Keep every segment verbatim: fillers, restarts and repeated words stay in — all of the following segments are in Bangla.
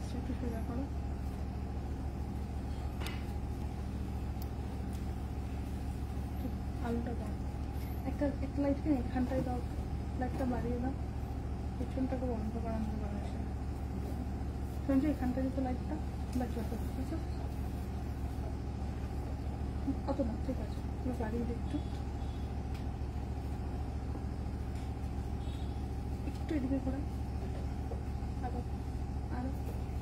আসছে, একটু সোজা করো। আলুটা দাও, একটা একটা লাইট কিনে এখানটায় দাও, লাইটটা বাড়িয়ে দাও, পেছনটাকে বন্ধ করানো যাবে না। শুনছো এখানটায় দিতে লাইটটা বাচ্চা বুঝছো, অত না, ঠিক আছে বাড়িয়ে দিই একটু, একটু এদিকে করে আরো আরো।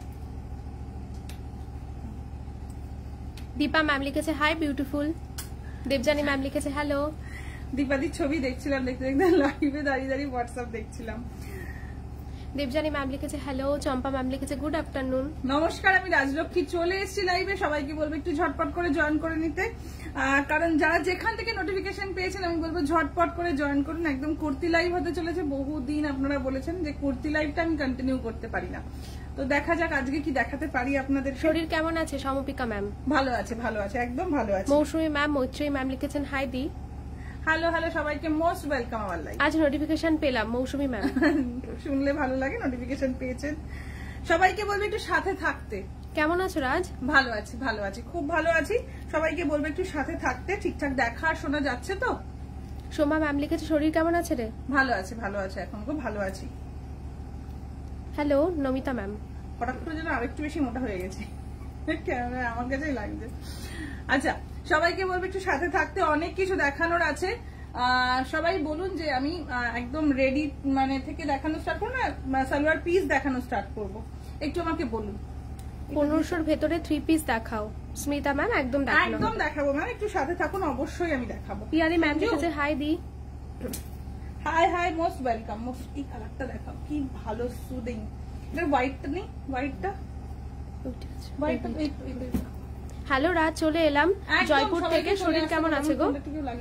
দীপা ম্যাম লিখেছে হাই বিউটিফুল। দেবজানী ম্যাম লিখেছে হ্যালো। দীপাদির ছবি দেখছিলাম, দেখতে দেখতে লাইভে দাঁড়িয়ে দাঁড়িয়ে হোয়াটসঅ্যাপ দেখছিলাম। দেবজানী ম্যাম লিখেছে হ্যালো। চম্পা ম্যাম লিখেছে গুড আফটারনুন। নমস্কার, আমি রাজলক্ষ্মী চলে এসেছি লাইভে। সবাইকে বলবো একটু ঝটপট করে জয়েন করে নিতে, কারণ যারা যেখান থেকে নোটিফিকেশন পেয়েছেন আমি বলবো ঝটপট করে জয়েন করুন। একদম কুর্তি লাইভ হতে চলেছে, বহুদিন আপনারা বলেছেন যে কুর্তি লাইভটা আমি কন্টিনিউ করতে পারি না, তো দেখা যাক আজকে কি দেখাতে পারি আপনাদের। শরীর কেমন আছে সমপিকা ম্যাম? ভালো আছে, ভালো আছে, একদম ভালো আছে। মৌসুমী ম্যাম, মৈত্রী ম্যাম লিখেছেন হাই দি। হ্যালো হ্যালো, সবাইকে মোস্ট ওয়েলকাম আমার লাইভ। আজ নোটিফিকেশন পেলাম মৌসুমী ম্যাম। শুনলে ভালো লাগে নোটিফিকেশন পেয়েছেন। সবাইকে বলবো একটু সাথে থাকতে। কেমন আছো রাজ? ভালো আছি, ভালো আছি, খুব ভালো আছি। সবাইকে বলবো একটু সাথে থাকতে। ঠিকঠাক দেখা আর শোনা যাচ্ছে তো? সোমা ম্যাম লিখেছে শরীর কেমন আছে রে? ভালো আছে, ভালো আছে, এখন খুব ভালো আছি। Hello Namita ma'am. হঠাৎ করে যেন আরেকটু বেশি মোটা হয়ে গেছে, কেন আমার কাছেই লাগছে। আচ্ছা, সবাইকে বলবো একটু সাথে থাকতে, অনেক কিছু দেখানোর আছে। সবাই বলুন যে আমি একদম রেডি মানে থেকে দেখানো স্টার্ট করবো না সালোয়ার পিস দেখানো স্টার্ট করবো, একটু আমাকে বলুন। পনেরোশোর ভেতরে থ্রি পিস দেখাও স্মিতা ম্যাম। একদম একদম দেখাবো ম্যাম, একটু সাথে থাকুন, অবশ্যই আমি দেখাবো। পিয়ারি ম্যাম লিখেছে হাই দি। Hi hi, most welcome. Most এই কালারটা দেখাও, কি ভালো সুদিং। এটা হোয়াইটটা নেই, হোয়াইটটা হোয়াইটটা হ্যালো রাজ, চলে এলাম জয়পুর থেকে। শরীর কেমন আছে গো?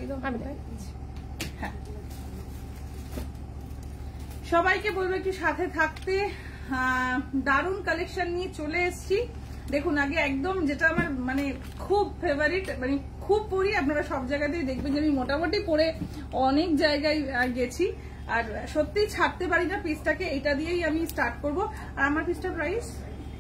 সবাইকে বলবো একটু সাথে থাকতে। দারুণ কালেকশন নিয়ে চলে এসেছি। দেখুন, আগে একদম যেটা আমার মানে খুব ফেভারিট, মানে খুব পরি, আপনারা সব জায়গাতেই দেখবেন যে আমি মোটামুটি পরে অনেক জায়গায় গেছি, আর সত্যি ছাড়তে পারি না পিসটাকে। এটা দিয়েই আমি স্টার্ট করবো। আর আমার পিসটা price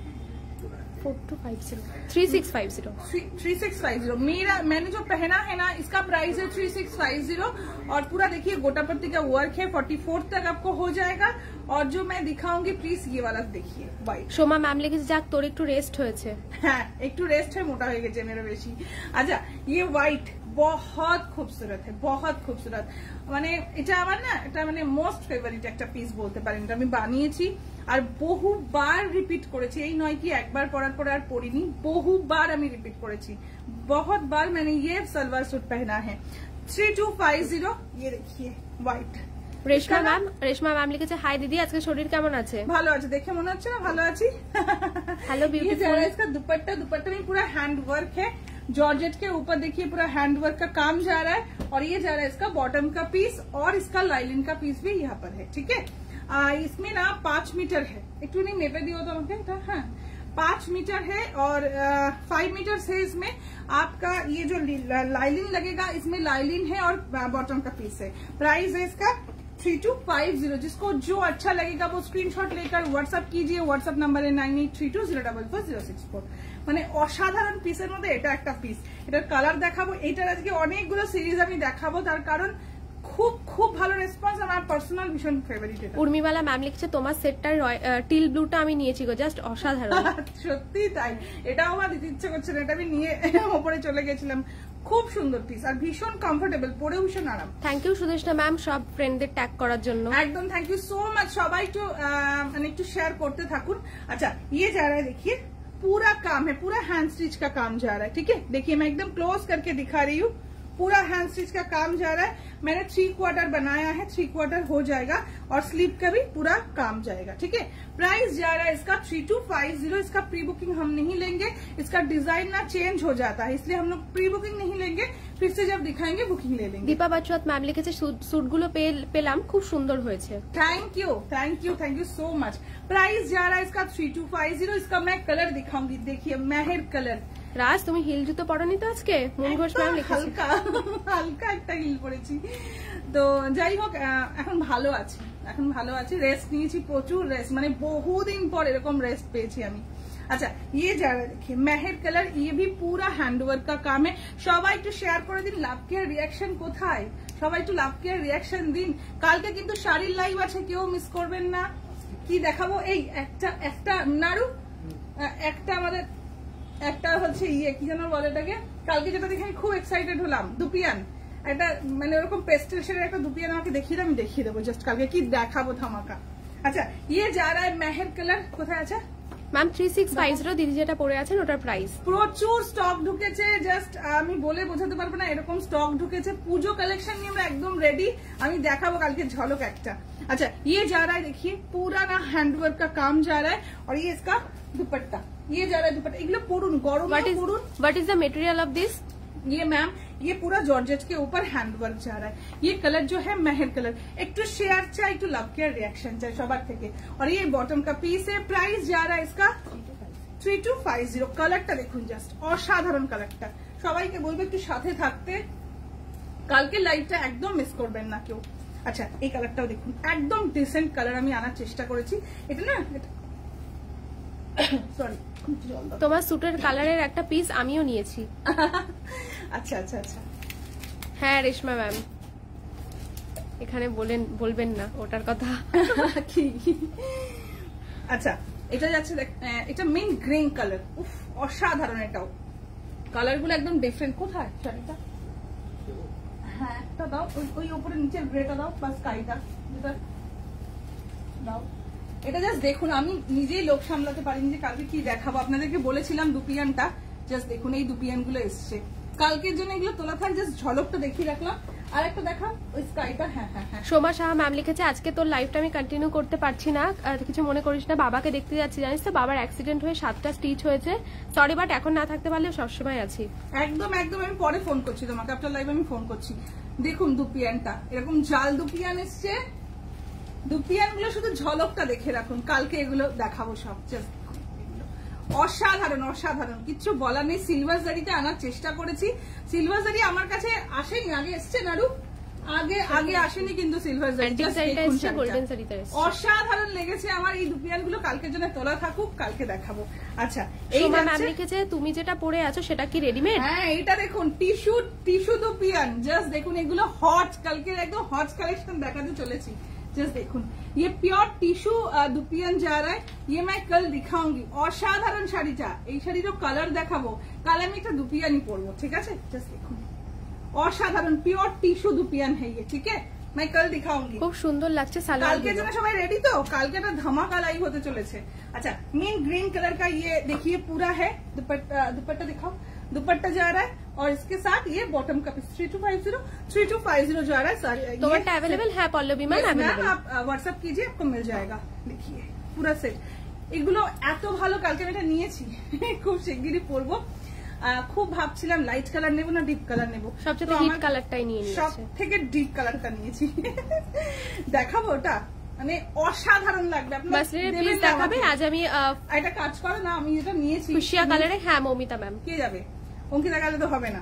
four two five zero three six five zero three six five zero मेरा मैंने जो पहना है ना, इसका प्राइस है थ्री सिक्स फाइव जीरो। और पूरा देखिए गोटापत्ती का वर्क है, फोर्टी फोर तक आपको हो जाएगा। और जो मैं दिखाऊंगी प्लीज ये वाला देखिए व्हाइट। সোমা ম্যাম লিখেছে যাক তোর একটু রেস্ট হয়েছে। হ্যাঁ, একটু রেস্ট হয়ে মোটা হয়ে গেছে মেরে বেশি। আচ্ছা, ये व्हाइट बहुत खूबसूरत है, बहुत खूबसूरत। মানে এটা আমার না, এটা মানে মোস্ট ফেভারিট একটা পিস বলতে পারেন। এটা আমি বানিয়েছি আর বহুবার রিপিট করেছি। এই নয় কি একবার পরার পরে আর পরিনি, বহুবার আমি রিপিট করেছি, बहुत बार मैंने ये सलवार सूट पहना है। थ्री टू फाइव जीरो, ये देखिए white. Reshma ma'am, Reshma ma'am লিখেছে হাই দিদি, আজকে শরীর কেমন আছে? ভালো আছে, দেখে মনে হচ্ছে না ভালো আছি। Hello beautiful. इसका दुपट्टा, दुपट्टे में पूरा हैंड वर्क है, जॉर्जेट के ऊपर देखिए पूरा हैंड वर्क का काम जा रहा है। और ये जा रहा है इसका बॉटम का पीस, और इसका लाइलिन का पीस भी यहाँ पर है। ठीक है, आ, इसमें ना पांच मीटर है, एक नहीं मेपे दियो तो हमके हाँ पांच मीटर है और फाइव मीटर है। इसमें आपका ये जो लाइलिन लगेगा, इसमें लाइलिन है और बॉटम का पीस है। प्राइस है इसका थ्री टू फाइव जीरो। जिसको जो अच्छा लगेगा वो स्क्रीनशॉट लेकर व्हाट्सअप कीजिए। व्हाट्सअप नंबर है nine eight three two zero double four zero six four. মানে অসাধারণ পিসের মধ্যে এটা একটা পিস। এটার কালার দেখাবো, এটার আজকে অনেকগুলো সিরিজ আমি দেখাবো, তার কারণ খুব খুব ভালো রেসপন্স, আমার পার্সোনাল ভীষণ ফেভারিট। এটা উর্মিমালা ম্যাম লিখছে তোমার সেটটার টিল ব্লুটা আমি নিয়েছি গো, জাস্ট অসাধারণ। সত্যি তাই, এটাও আমার দিতে ইচ্ছে করছে না, এটা আমি নিয়ে ওপরে চলে গেছিলাম। খুব সুন্দর পিস আর ভীষণ কমফোর্টেবল, পরেও ভীষণ আরাম। থ্যাংক ইউ সুদেশনা ম্যাম সব ফ্রেন্ডদের ট্যাগ করার জন্য। একদম থ্যাংক ইউ সো মাচ। সবাই একটু মানে একটু শেয়ার করতে থাকুন। अच्छा, ये जा रहा है देखिए, पूरा काम है, पूरा हैंड स्टिच का काम जा रहा है। ठीक है, देखिए मैं एकदम क्लोज करके दिखा रही हूँ, पूरा हैंड स्टिच का काम जा रहा है। मैंने थ्री क्वार्टर बनाया है, थ्री क्वार्टर हो जाएगा और स्लीव का भी पूरा काम जाएगा। ठीक है, प्राइस जा रहा है इसका थ्री टू फाइव जीरो। इसका प्री बुकिंग हम नहीं लेंगे, इसका डिजाइन ना चेंज हो जाता है, इसलिए हम लोग प्री बुकिंग नहीं लेंगे, फिर से जब दिखाएंगे बुकिंग ले लेंगे। দীপা বাচুয়াত ম্যাম লিখেছে স্যুটগুলো পেলাম, খুব সুন্দর হয়েছে। Thank you, thank you, thank you so much. Price जा रहा है इसका थ्री टू फाइव जीरो। इसका मैं कलर दिखाऊंगी, देखिए मेहर कलर। রাজ তুমি হিল জুতো পরনি তো আজকে? মন ঘোষ ম্যাম লিখেছে হালকা হালকা একটা হিল পরেছি। তো যাই হোক, এখন ভালো আছি, এখন ভালো আছি। রেস্ট নিয়েছি, প্রচুর রেস্ট, মানে বহুদিন পর এরকম রেস্ট পেয়েছি আমি। আচ্ছা ইয়ে যারা দেখি মেহের কালার, ইয়ে ভি পুরা হ্যান্ডওয়ার্ক কা কাম है। সবাই একটু শেয়ার করে দিন লাভ কেয়ার রিয়াকশন কোথায়, সবাই একটু লাভ কেয়ার রিয়াকশন দিন। কালকে কিন্তু শাড়ির লাইভ আছে, কেউ মিস করবেন না। কি দেখাবো, এই একটা একটা নাড়ু, একটা আমাদের একটা হচ্ছে ইয়ে কি যেন বলে এটাকে, কালকে যেটা দেখে আমি খুব এক্সাইটেড হলাম, দুপিয়ান, একটা মানে ওরকম পেস্টেল শেডের একটা দুপিয়ান আমাকে দেখিয়ে আমি দেখিয়ে দেবো জাস্ট কালকে কি দেখাবো ধামাকা। আচ্ছা ইয়ে যা রা মেহের কালার কোথায় আছে ma'am? Three six five zero দিদি যেটা পরে আছেন ওটার প্রাইস। প্রচুর স্টক ঢুকেছে, জাস্ট আমি বলে বোঝাতে পারবো না এরকম স্টক ঢুকেছে। পুজো কালেকশন নিয়ে আমরা একদম রেডি, আমি দেখাবো কালকে ঝলক একটা। अच्छा ये जा रहा है, देखिए पूरा ना हैंडवर्क का काम जा रहा है और ये इसका दुपट्टा, ये जा रहा है दुपट्टा, इगलो पुरुन गरम पुरुन। What is the material of this? ये मैम ये पूरा जॉर्जेट के ऊपर हैंडवर्क जा रहा है। ये कलर जो है मेहर कलर, एक तो शेयर चाहे एक तो लव केयर रिएक्शन चाहे सबार থেকে। और ये बॉटम का पीस है, प्राइस जा रहा है इसका थ्री टू फाइव जीरो। কালারটা দেখুন জাস্ট অসাধারণ কালারটা, সবাইকে বলবো একটু সাথে থাকতে, কালকে লাইভটা একদম মিস করবেন না কেউ। আচ্ছা এই কালারটাও দেখুন, একদম ডিসেন্ট কালার আমি আনার চেষ্টা করেছি। এটা না সরি তোমার স্যুটের কালারের একটা পিস আমিও নিয়েছি। আচ্ছা আচ্ছা আচ্ছা হ্যাঁ রেশমা ম্যাম, এখানে বলেন বলবেন না ওটার কথা। কি আচ্ছা এটা যাচ্ছে, এটা মেন গ্রিন কালার, উফ অসাধারণ, এটাও কালার গুলো একদম ডিফারেন্ট। কোথায় শাড়িটা? হ্যাঁ একটা দাও, ওই উপরে নিচের গ্রেটা দাও বা স্কাইটা যেটা দাও। এটা জাস্ট দেখুন, আমি নিজেই লোক সামলাতে পারিনি যে কালকে কি দেখাবো। আপনাদেরকে বলেছিলাম দুপিয়ানটা, জাস্ট দেখুন এই দুপিয়ান গুলো এসছে কালকের জন্য, এগুলো তোলা থাক, জাস্ট ঝলকটা দেখিয়ে রাখলাম। আর একটা দেখা ওই স্কাইটা। হ্যাঁ হ্যাঁ হ্যাঁ সোমা সাহা ম্যাম লিখেছে আজকে তোর লাইফটা আমি কন্টিনিউ করতে পারছি না, কিছু মনে করিস না, বাবাকে দেখতে যাচ্ছি, জানিস তো বাবার অ্যাক্সিডেন্ট হয়ে সাতটা স্টিচ হয়েছে, সরি বাট এখন না থাকতে পারলে সবসময় আছি। একদম একদম আমি পরে ফোন করছি তোমাকে, আপনার লাইভ আমি ফোন করছি। দেখুন দুপিয়ানটা এরকম জাল দুপিয়ান এসছে, দুপিয়ান গুলো শুধু ঝলকটা দেখে রাখুন, কালকে এগুলো দেখাবো সব। অসাধারণ অসাধারণ, কিচ্ছু বলার নেই। সিলভার জারিতে আনার চেষ্টা করেছি, সিলভার জারি আমার কাছে আসেনি, আগে এসছে নাড়ু, আগে আগে আসেনি কিন্তু সিলভার জারি, অসাধারণ লেগেছে আমার। এই দুপিয়ান গুলো কালকের জন্য তোলা থাকুক, কালকে দেখাবো। আচ্ছা এই ম্যাম লিখেছে তুমি যেটা পরে আছো সেটা কি রেডিমেড? হ্যাঁ এটা দেখুন টিস্যু টিস্যু দুপিয়ান, জাস্ট দেখুন এগুলো হট, কালকে একদম হট কালেকশন দেখাতে চলেছি। जस्ट देखुन ये प्योर टिश्यू दुपियान जा रहा है, ये मैं कल दिखाऊंगी। असाधारण শাড়িটা, এই শাড়িরও কালার দেখাবো, কাল আমি একটা দুপিয়ানই পরবো, ঠিক আছে? জাস্ট দেখুন অসাধারণ प्योर टिश्यू दुपियान है ये, ठीक है? मैं कल दिखाऊंगी। খুব সুন্দর লাগছে সালোয়ার। কালকে জন্য সবাই রেডি তো? কালকে একটা ধামাকা লাইভ হতে চলেছে। अच्छा मेन ग्रीन कलर का ये देखिए पूरा है दुपट्टा, दुपट्टा दिखाओ, दुपट्टा जा रहा है और इसके साथ ये बॉटम का piece three two five zero three two five zero जा रहा है। सारी তোমারটা अवेलेबल है पल्लवी मैम? मैम आप व्हाट्सएप कीजिए, आपको मिल जाएगा। देखिए पूरा सेट, এগুলো এত ভালো, কালকে আমি এটা নিয়েছি, খুব শিগগিরই পরবো। খুব ভাবছিলাম লাইট কালার নেবো না ডিপ কালার নেবো, সবচেয়ে ডিপ কালারটাই নিয়ে নিয়েছি, সব থেকে ডিপ কালারটা নিয়েছি। দেখাবো ওটা, মানে অসাধারণ লাগবে। প্লিজ দেখাবে আজ আমি এটা কাজ করে না, আমি এটা নিয়েছি খুশিয়া কালারে। হ্যাঁ মৌমিতা ম্যাম কে যাবে, অঙ্কিতা গেলে তো হবে না।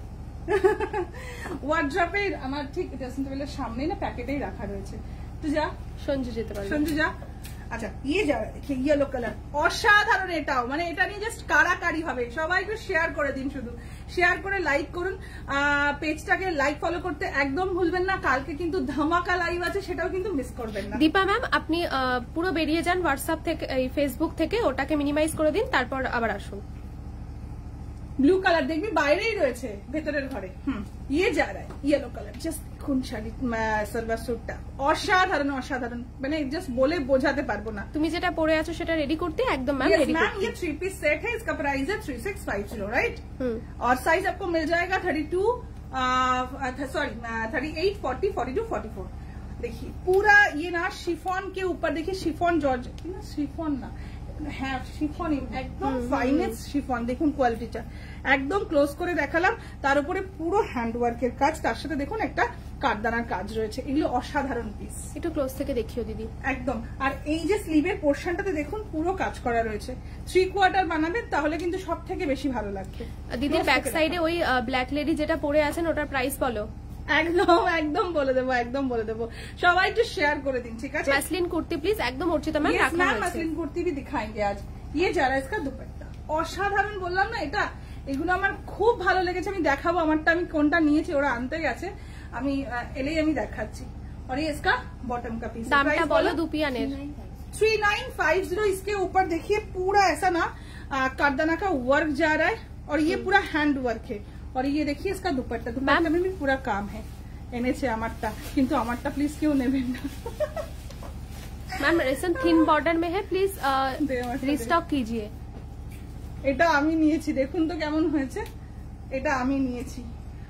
ওয়ার্ড্রপে আমার ঠিক ড্রেসিং টেবিলের সামনেই না প্যাকেটেই রাখা রয়েছে, তো যা সঞ্জু যেতে পারবে, সঞ্জু যা। আচ্ছা ইয়ে যা দেখি ইয়েলো কালার, অসাধারণ এটাও, মানে এটা নিয়ে জাস্ট কারাকারি হবে। সবাই একটু শেয়ার করে দিন, শুধু শেয়ার করে লাইক করুন, পেজটাকে লাইক ফলো করতে একদম ভুলবেন না। কালকে কিন্তু ধামাকা লাইভ আছে, সেটাও কিন্তু মিস করবেন না। দীপা ম্যাম আপনি পুরো বেরিয়ে যান হোয়াটসঅ্যাপ থেকে, এই ফেসবুক থেকে, ওটাকে মিনিমাইজ করে দিন, তারপর আবার আসুন। ব্লু কালার দেখবি বাইরেই রয়েছে ভেতরের ঘরে। হুম ইয়ে যা রা ইয়েলো কালার, জাস্ট দেখুন শাড়ি সালোয়ার স্যুটটা অসাধারণ অসাধারণ, মানে জাস্ট বলে বোঝাতে পারবো না। তুমি যেটা পরে আছো সেটা রেডি করতে একদম ম্যাম রেডি मैम ये थ्री पीस सेट है, इसका प्राइस है three six five zero right, और साइज आपको मिल जाएगा thirty two sorry thirty eight forty forty two forty four. देखिए पूरा ये ना शिफॉन के ऊपर, देखिए शिफॉन जॉर्ज ना, शिफॉन ना হ্যাঁ শিফন, একদম ফাইনেস্ট শিফন। দেখুন কোয়ালিটিটা একদম ক্লোজ করে দেখালাম, তার উপরে পুরো হ্যান্ডওয়ার্কের কাজ, তার সাথে দেখুন একটা কাঠদানার কাজ রয়েছে, এগুলো অসাধারণ পিস। একটু ক্লোজ থেকে দেখিও দিদি একদম। আর এই যে স্লিভের পোর্শনটাতে দেখুন পুরো কাজ করা রয়েছে, থ্রি কোয়ার্টার বানাবেন তাহলে কিন্তু সব থেকে বেশি ভালো লাগবে। দিদির ব্যাক সাইডে ওই ব্ল্যাক লেডি যেটা পরে আছেন ওটার প্রাইস বলো। একদম একদম বলে দেবো, একদম বলে দেবো, সবাই একটু शेयर করে দিন, ঠিক আছে? मसलिन कुर्ती प्लीज एकदम অর্চিতা ম্যাম রাখা হয়েছে। मसलिन कुर्ती भी दिखाएंगे आज, ये जा रहा है इसका दुपट्टा, অসাধারণ বললাম না এটা, এগুলো আমার খুব ভালো লেগেছে। আমি দেখাবো আমারটা আমি কোনটা নিয়েছি, ওরা আনতে গেছে, আমি এলেই আমি দেখাচ্ছি। और ये इसका बॉटम का पीस, दामটা বলো দুপিয়ানের थ्री नाइन फाइव जीरो। इसके ऊपर देखिए पूरा ऐसा ना कारदाना का वर्क जा रहा है और ये पूरा हैंड वर्क है। और ये देखिए इसका दुपट्टा, दुपट्टा में भी पूरा काम है। এনেছে আমারটা, কিন্তু আমারটা প্লিজ কেউ নেবেন না। मैम रेशन थिन बॉर्डर में है, प्लीज রিস্টক कीजिए। এটা আমি নিয়েছি, দেখুন তো কেমন হয়েছে, এটা আমি নিয়েছি।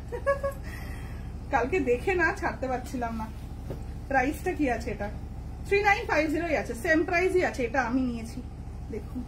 কালকে দেখে না ছাড়তে পারছিলাম না। প্রাইসটা কি আছে এটা? থ্রি নাইন ফাইভ জিরোই আছে, সেম প্রাইসই আছে। এটা আমি নিয়েছি, দেখুন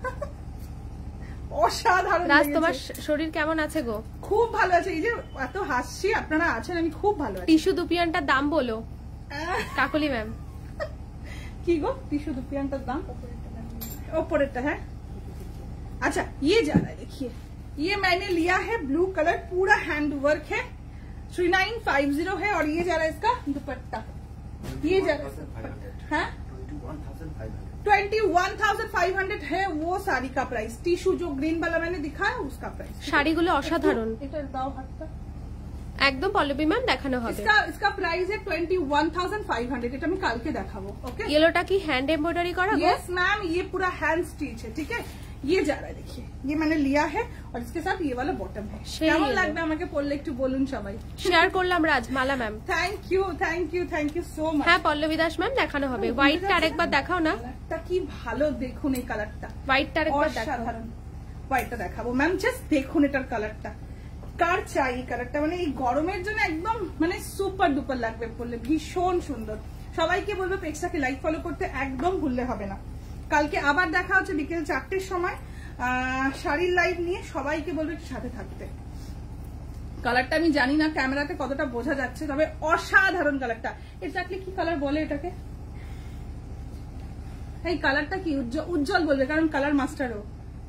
অসাধারণ। রাজ তোমার শরীর কেমন আছে গো? খুব ভালো আছে, এই যে এত হাসছি আপনারা আছেন, আমি খুব ভালো আছি। টিস্যু দুপিয়ানটার দাম বলো কাকলি ম্যাম। কি গো টিস্যু দুপিয়ানটার দাম? ওপরেরটা है। अच्छा ये जा रहा है, देखिए ये मैंने लिया है ब्लू कलर, पूरा हैंड वर्क है, थ्री नाइन फाइव जीरो है। और ये जा रहा है इसका दुपट्टा, ये जा रहा है twenty one thousand five hundred है वो साड़ी का प्राइस। टिश्यू जो ग्रीन वाला मैंने दिखाया उसका प्राइस। শাড়িগুলো অসাধারণ, এটা দাও হাতটা, একদম পল্লবী ম্যাম দেখানো হবে। इसका इसका प्राइस है twenty one thousand five hundred. এটা আমি কালকে দেখাবো। ओके येलोটা কি হ্যান্ড এমব্রয়ডারি করা গো? यस मैम, ये पूरा हैंड स्टिच है, ठीक है। ये जा रहा है, देखिए ये मैंने लिया है और इसके साथ ये वाला बॉटम है। কেমন লাগবে আমাকে পড়লে একটু বলুন সবাই। শেয়ার করলাম Raj Mala ma'am. Thank you thank you thank you so much. হ্যাঁ পল্লবী দাস ম্যাম দেখানো হবে। হোয়াইটটা আরেকবার দেখাও না, কালারটা কি ভালো, দেখুন এই কালারটা। হোয়াইটটা আরেকবার দেখাও। অসাধারণ, হোয়াইটটা দেখাবো ম্যাম, জাস্ট দেখুন এটার কালারটা। কার চাই এই কালারটা, মানে এই গরমের জন্য একদম মানে সুপার ডুপার লাগবে পরলে, ভীষণ সুন্দর। সবাইকে বলবো পেজটাকে লাইক ফলো করতে একদম ভুললে হবে না। কালকে আবার দেখা হচ্ছে বিকেল চারটের সময় শাড়ির লাইভ নিয়ে, সবাইকে বলবো একটু সাথে থাকতে। কালারটা আমি জানি না ক্যামেরাতে কতটা বোঝা যাচ্ছে, তবে অসাধারণ কালারটা। এক্স্যাক্টলি কি কালার বলে এটাকে? এই কালারটা কি উজ্জ্বল বলবে, কারণ কালার মাস্টারও।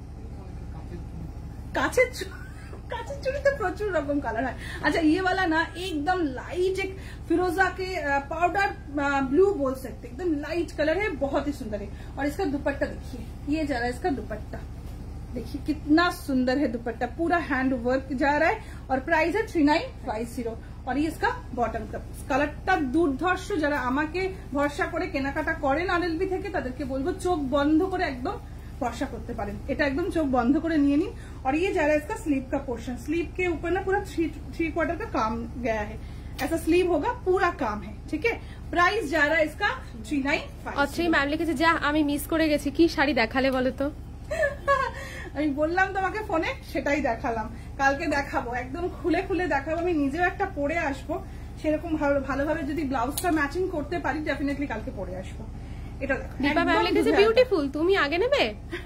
কাছের কাছের চুড়িতে প্রচুর রকম কালার হয়। अच्छा ये वाला ना एकदम लाइट एक फिरोजा के पाउडर ब्लू बोल सकते, एकदम लाइट कलर है, बहुत ही सुंदर है। और इसका दुपट्टा देखिए, ये जा रहा है इसका दुपट्टा, देखिए कितना सुंदर है दुपट्टा, पूरा हैंड वर्क जा रहा है। और प्राइस है थ्री नाइन फाइव जीरो। और ये इसका बॉटम का কালারটা দুর্ধর্ষ। যারা আমাকে ভরসা করে কেনাকাটা করেন আরএলবি থেকে, তাদেরকে বলবো চোখ বন্ধ করে একদম भरोसा करते पारें, এটা একদম চোখ বন্ধ করে নিয়ে নিন। और ये जा रहा है इसका स्लीव का पोर्शन, स्लीव के ऊपर ना पूरा थ्री थ्री क्वार्टर का काम गया है, ऐसा स्लीव होगा, पूरा काम है, ठीक है। प्राइस जा रहा है इसका three nine five. Atri ma'am লিখেছে যা আমি মিস করে গেছি, কি শাড়ি দেখালে বলো তো? আমি বললাম তোমাকে ফোনে, সেটাই দেখালাম। কালকে দেখাবো, একদম খুলে খুলে দেখাবো। আমি নিজেও একটা পরে আসবো, সেরকম ভালোভাবে যদি ব্লাউজটা ম্যাচিং করতে পারি ডেফিনেটলি কালকে পরে আসবো। এটা দীপা ম্যাম লিখেছে বিউটিফুল, তুমি আগে নেবে।